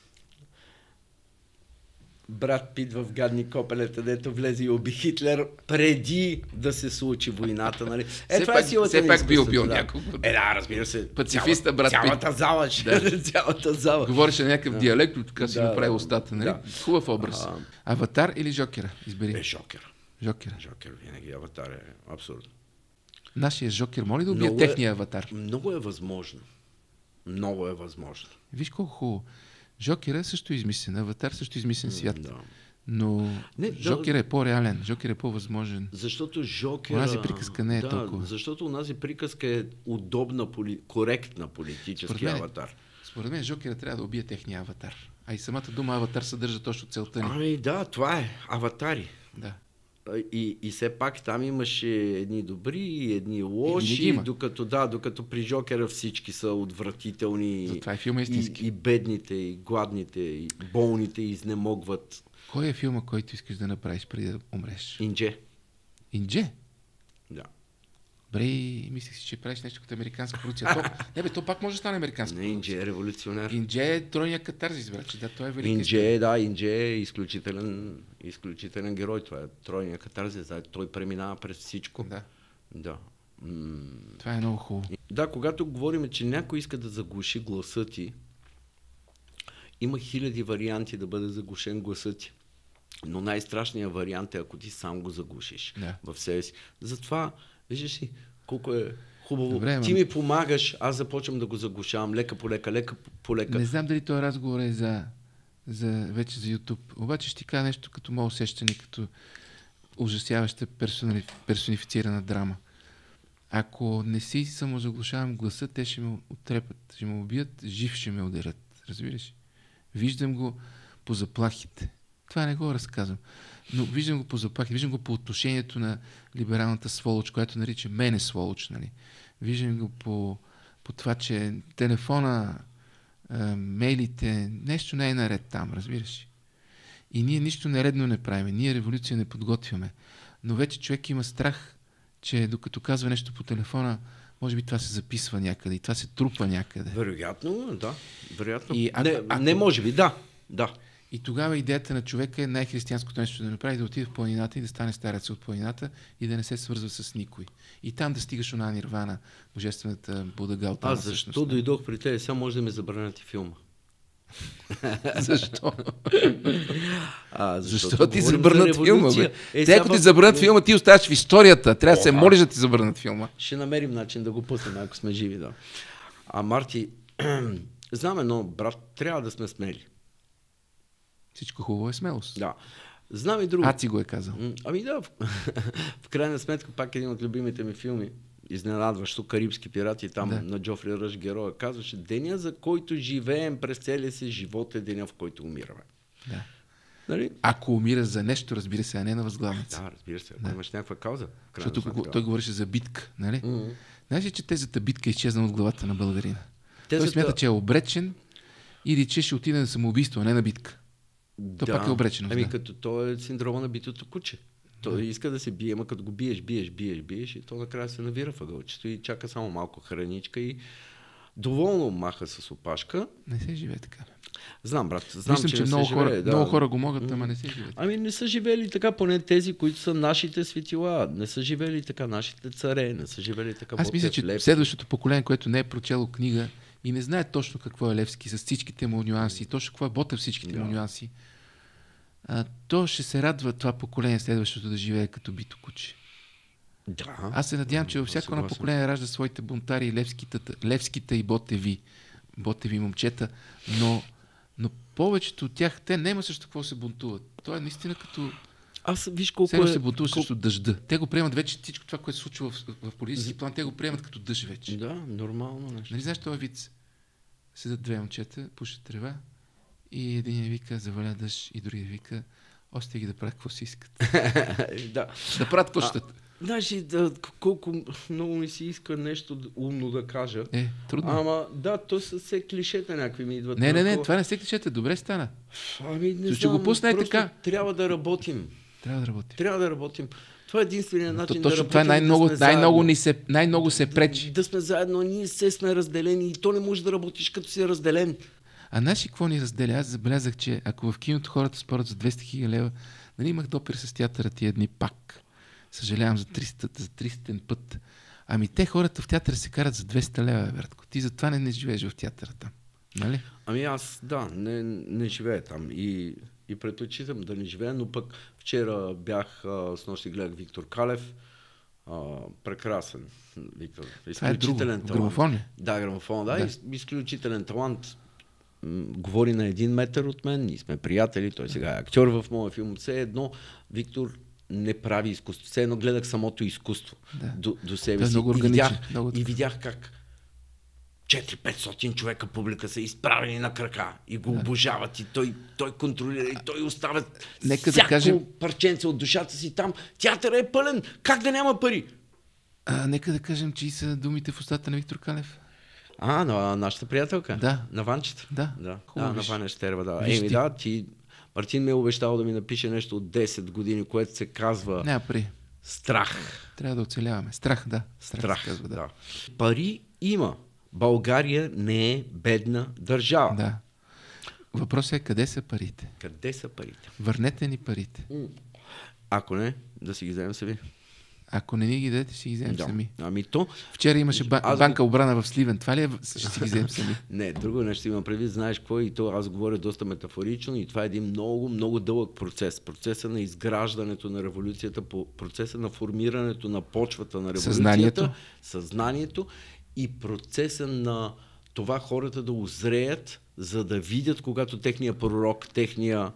брат Пит в Гадни копелета, дето влезе и уби Хитлер преди да се случи войната, нали? Е, все това пак, е силата все на пак би убил да. няколко. Е, да, разбира се. Пацифиста, брат Пит. Цялата зала, да. цялата зала. Говореше на някакъв да. диалект, така си да, направи устата, нали? Да. Хубав образ. А... Аватар или Жокера? Избери. Е, Жокер. Жокер. Жокер, винаги Аватар е абсурдно. Нашия Жокер, моля да убие техния е, аватар? Много е възможно. Много е възможно. Виж колко хубаво. Жокера също е измислен, аватар също е измислен свят. Да. Но не, Жокер е по-реален, Жокер е по-възможен. Защото Жокер... Онази приказка не е да, толкова. Защото онази приказка е удобна, поли... коректна политически според мен, аватар. Според мен Жокера трябва да убие техния аватар. А и самата дума аватар съдържа точно целта ни. Ами да, това е. Аватари. Да. И, и все пак там имаше едни добри и едни лоши, и докато, да, докато при Жокера всички са отвратителни. Затова е филма истински. И, и бедните, и гладните, и болните изнемогват. Кой е филма, който искаш да направиш преди да умреш? Индже. Индже? Да. Бре, мислих си, че правиш нещо като американска продукция. То, не бе, то пак може да стане американска продукция. Индже е революционер. Индже е тройния катарзис, брат. Да, той е велик. Индже, да, Индже е изключителен, изключителен герой. Това е тройния катарзис. Да, той преминава през всичко. Да. Да. М- Това е много хубаво. Да, когато говорим, че някой иска да заглуши гласа ти, има хиляди варианти да бъде заглушен гласът ти. Но най-страшният вариант е, ако ти сам го заглушиш да. в себе си. Затова, виждаш ли, колко е хубаво. Добре, ти ми помагаш, аз започвам да го заглушавам лека по лека, лека по лека. Не знам дали този разговор е за, за вече за YouTube. Обаче ще ти кажа нещо като мое усещане, като ужасяваща персони, персонифицирана драма. Ако не си самозаглушавам гласа, те ще ме оттрепат, ще ме убият, жив ще ме ударят. Разбираш? Виждам го по заплахите. Това не го разказвам. Но виждам го по заплахите, виждам го по отношението на либералната сволоч, която нарича мене сволоч. Нали? Виждам го по, по това, че телефона, е, мейлите, нещо не е наред там, разбираш. И ние нищо нередно не правим. Ние революция не подготвяме. Но вече човек има страх, че докато казва нещо по телефона, може би това се записва някъде и това се трупа някъде. Вероятно, да. Вероятно. И, а, не, а, не може би, да. да. И тогава идеята на човека е най-християнското нещо да направи, да отиде в планината и да стане старец от планината и да не се свързва с никой. И там да стигаш на нирвана, божествената Буда Гаутама. Аз защо всъщност, дойдох при тебе? Сега може да ме забранят и филма. Защо? А, защо ти забърнат за филма? Бе? Е, Те, ако ти забърнат филма, ти оставаш в историята. Трябва да се молиш да ти забърнат филма. Ще намерим начин да го пуснем, ако сме живи. Да. А Марти, знам едно, брат, трябва да сме смели. Всичко хубаво е смелост. Да. Знам и друго. Аци го е казал. Ами да, в, в крайна сметка пак един от любимите ми филми, изненадващо, Карибски пирати, там да. На Джофри Ръж героя, казваше: деня, за който живеем през целия си живот, е деня, в който умираме. Да. Нали? Ако умираш за нещо, разбира се, а не на възглавница. Да, разбира се, ако да. Имаш някаква кауза. Защото сметка, той говореше за битка, нали? Mm-hmm. Знаеш ли, че тезата битка изчезна от главата на българина? Тезата... Той смята, че е обречен или че ще отиде на самоубийство, а не на битка. То да. Пак е обречено. Ами да. като то е синдрома на битото куче. Той да. Иска да се бие, ама като го биеш, биеш, биеш, биеш и то накрая се навира въгълчето и чака само малко храничка и доволно маха с опашка. Не се живее така. Знам, брат. Знам, Мислям, че, че не много, се хора, живее, да. много хора го могат, ама не се живее. Ами не са живели така, поне тези, които са нашите светила. Не са живели така нашите царе, не са живели така. Аз мисля, че Левски. Следващото поколение, което не е прочело книга и не знае точно какво е Левски с всичките му нюанси, точно какво е Ботев всичките да. Му нюанси, а, то ще се радва това поколение следващото да живее като бито куче. Да. Аз се надявам, че във всяко едно поколение ражда своите бунтари, левските, левските и ботеви, ботеви момчета, но, но повечето от тях, те няма също какво се бунтуват. То е наистина като... Аз виж колко Сега е... се бутуваш колко... срещу дъжда. Те го приемат вече всичко това, което се случва в, в политически план, те го приемат като дъжд вече. Да, нормално нещо. Нали знаеш това виц? Седат две момчета, пушат трева и един вика заваля дъжд и другия вика още ги да правят какво си искат. да. Да правят какво щат. Знаеш ли, да, колко много ми си иска нещо умно да кажа. Е, трудно. Ама да, то са все клишета някакви ми идват. Не, не, не, това не са клишета, добре стана. Ами не ще го пусне така. Трябва да работим. Трябва да работим. Трябва да работим. Това е единственият начин то, да точно работим. Това е най-много, да най-много, ни се, най-много се пречи. Да, да сме заедно, ние се сме разделени и то не може да работиш като си разделен. А наши какво ни разделя? Аз забелязах, че ако в киното хората спорят за двеста хиляди лева, нали имах допир с театъра тия дни пак. Съжалявам за триста, за тристен път. Ами те хората в театъра се карат за двеста лева, братко. Ти затова не, не живееш в театъра там. Нали? Ами аз, да, не, не живея там и, и предпочитам да не живея, но пък вчера бях, а, с нощи гледах Виктор Калев. А, прекрасен Виктор. Изключителен е талант. Грамофон ли? Да, грамофон, да, да. Из, изключителен талант. М- говори на един метър от мен, ние сме приятели, той сега е актьор в моя филм. Все едно Виктор не прави изкуство. Все едно гледах самото изкуство да. до, до себе си. И видях, много... и видях как четири-петстотин човека публика са изправени на крака и го да. обожават и той, той контролира и той оставя Нека всяко да кажем... парченце от душата си там. Театърът е пълен. Как да няма пари? А, нека да кажем, че и са думите в устата на Виктор Калев. А, на нашата приятелка? Да. На Ванчета? Да. Да, да на Ваня Щерва, да. Виж Еми ти. да, ти... Мартин ми е обещал да ми напише нещо от десет години, което се казва... Няма пари. Страх. Трябва да оцеляваме. Страх, да. Страх, Страх казва, да. да. Пари има. България не е бедна държава. Да. Въпросът е къде са парите? Къде са парите? Върнете ни парите. Ако не, да си ги вземем сами. Ако не ни ги дадете, ще ги вземем да. сами. Ами то... Вчера имаше ба- аз... банка обрана в Сливен. Това ли е? Ще си ги вземем сами. Не, друго нещо имам предвид. Знаеш какво? И то аз говоря доста метафорично и това е един много, много дълъг процес. Процеса на изграждането на революцията, процеса на формирането на почвата на революцията. Съзнанието. Съзнанието и процеса на това хората да узреят, за да видят, когато техния пророк, техния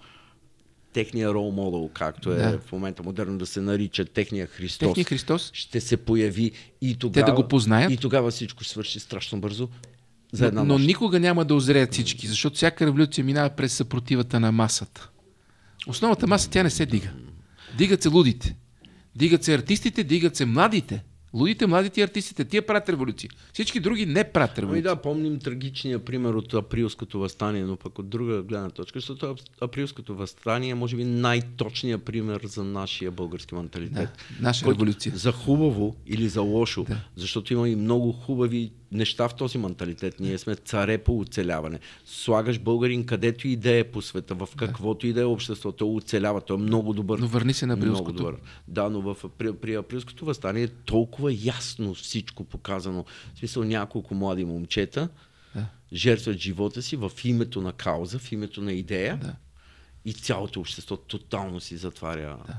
техния рол модел, както е да. в момента модерно да се нарича техния Христос, техния Христос, ще се появи и тогава, те да го познаят. И тогава всичко свърши страшно бързо. За една но, но нощ. никога няма да озреят всички, защото всяка революция минава през съпротивата на масата. Основната маса тя не се дига. Дигат се лудите. Дигат се артистите, дигат се младите. Лудите, младите и артистите, тия правят революции. Всички други не правят революции. Ами да, помним трагичния пример от априлското въстание, но пък от друга гледна точка, защото априлското въстание е може би най-точният пример за нашия български менталитет. Да, наша революция. За хубаво или за лошо, да. Защото има и много хубави неща в този менталитет. Ние сме царе по оцеляване. Слагаш българин където и да е по света, в каквото и да е общество, той оцелява, той е много добър. Но върни се на априлското. Да, но в, при, при априлското въстание е толкова ясно всичко показано. В смисъл няколко млади момчета да. жертват живота си в името на кауза, в името на идея да. и цялото общество тотално си затваря. Да.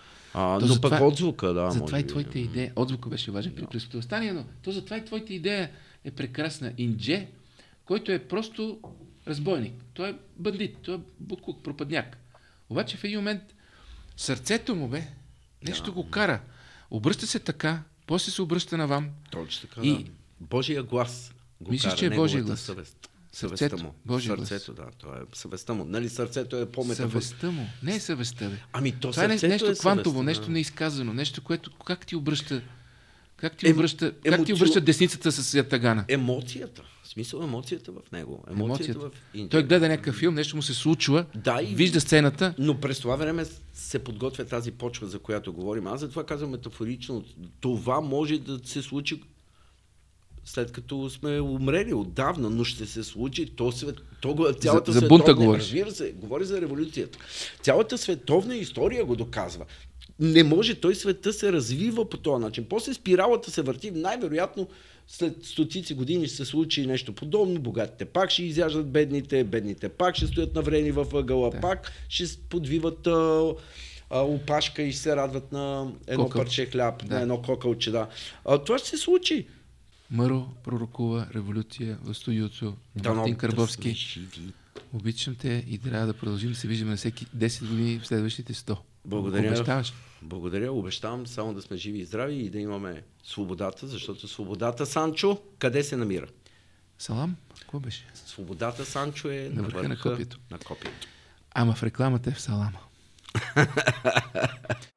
А, но пък това, отзвука, да. Затова и би. твоята идея, отзвука беше важен при априлското въстание, но то затова и твоята идея е прекрасна. Индже, който е просто разбойник. Той е бандит, той е буклук, пропадняк. Обаче в един момент сърцето му, бе, нещо да. го кара. Обръща се така, после се обръща навам. Точно така, и... да. Божия глас го Мислиш, кара, че е Божия глас? Съвест. Сърцето, съвестта му. Божия Сърцето, глас. да. Това е съвестта му. Нали сърцето е по-метафорично. Съвестта му. Не е съвестта, бе. Ами то това е нещо е квантово, съвестта, нещо да. неизказано, нещо, което как ти обръща как ти Ем, обръща, емоци... как ти обръща десницата с ятагана? Емоцията. В смисъл емоцията в него. Емоцията, емоцията. в Индия. Той гледа някакъв филм, нещо му се случва, да, и... вижда сцената. Но през това време се подготвя тази почва, за която говорим. Аз затова казвам метафорично. Това може да се случи след като сме умрели отдавна, но ще се случи. То свет, то, цялата за, за световна, бунта говориш. Разбира се, говори за революцията. Цялата световна история го доказва. Не може, той света се развива по този начин. После спиралата се върти, най-вероятно след стотици години ще се случи нещо подобно. Богатите пак ще изяждат бедните, бедните пак ще стоят наврени във ъгъла, да. Пак ще подвиват а, а, опашка и ще се радват на едно Кокъл. парче хляб, да. на едно кокълче. Да. А, това ще се случи. Мъро пророкува революция в студиото. Да, Мартин Карбовски. Да, обичам те и трябва да продължим да се виждаме на всеки десет години в следващите сто. Благодаря. Обещаваш? Благодаря, обещавам само да сме живи и здрави и да имаме свободата, защото свободата, Санчо, къде се намира? Салам? Какво беше? Свободата, Санчо, е на върха на копието. На копието. Ама в рекламата е в салама.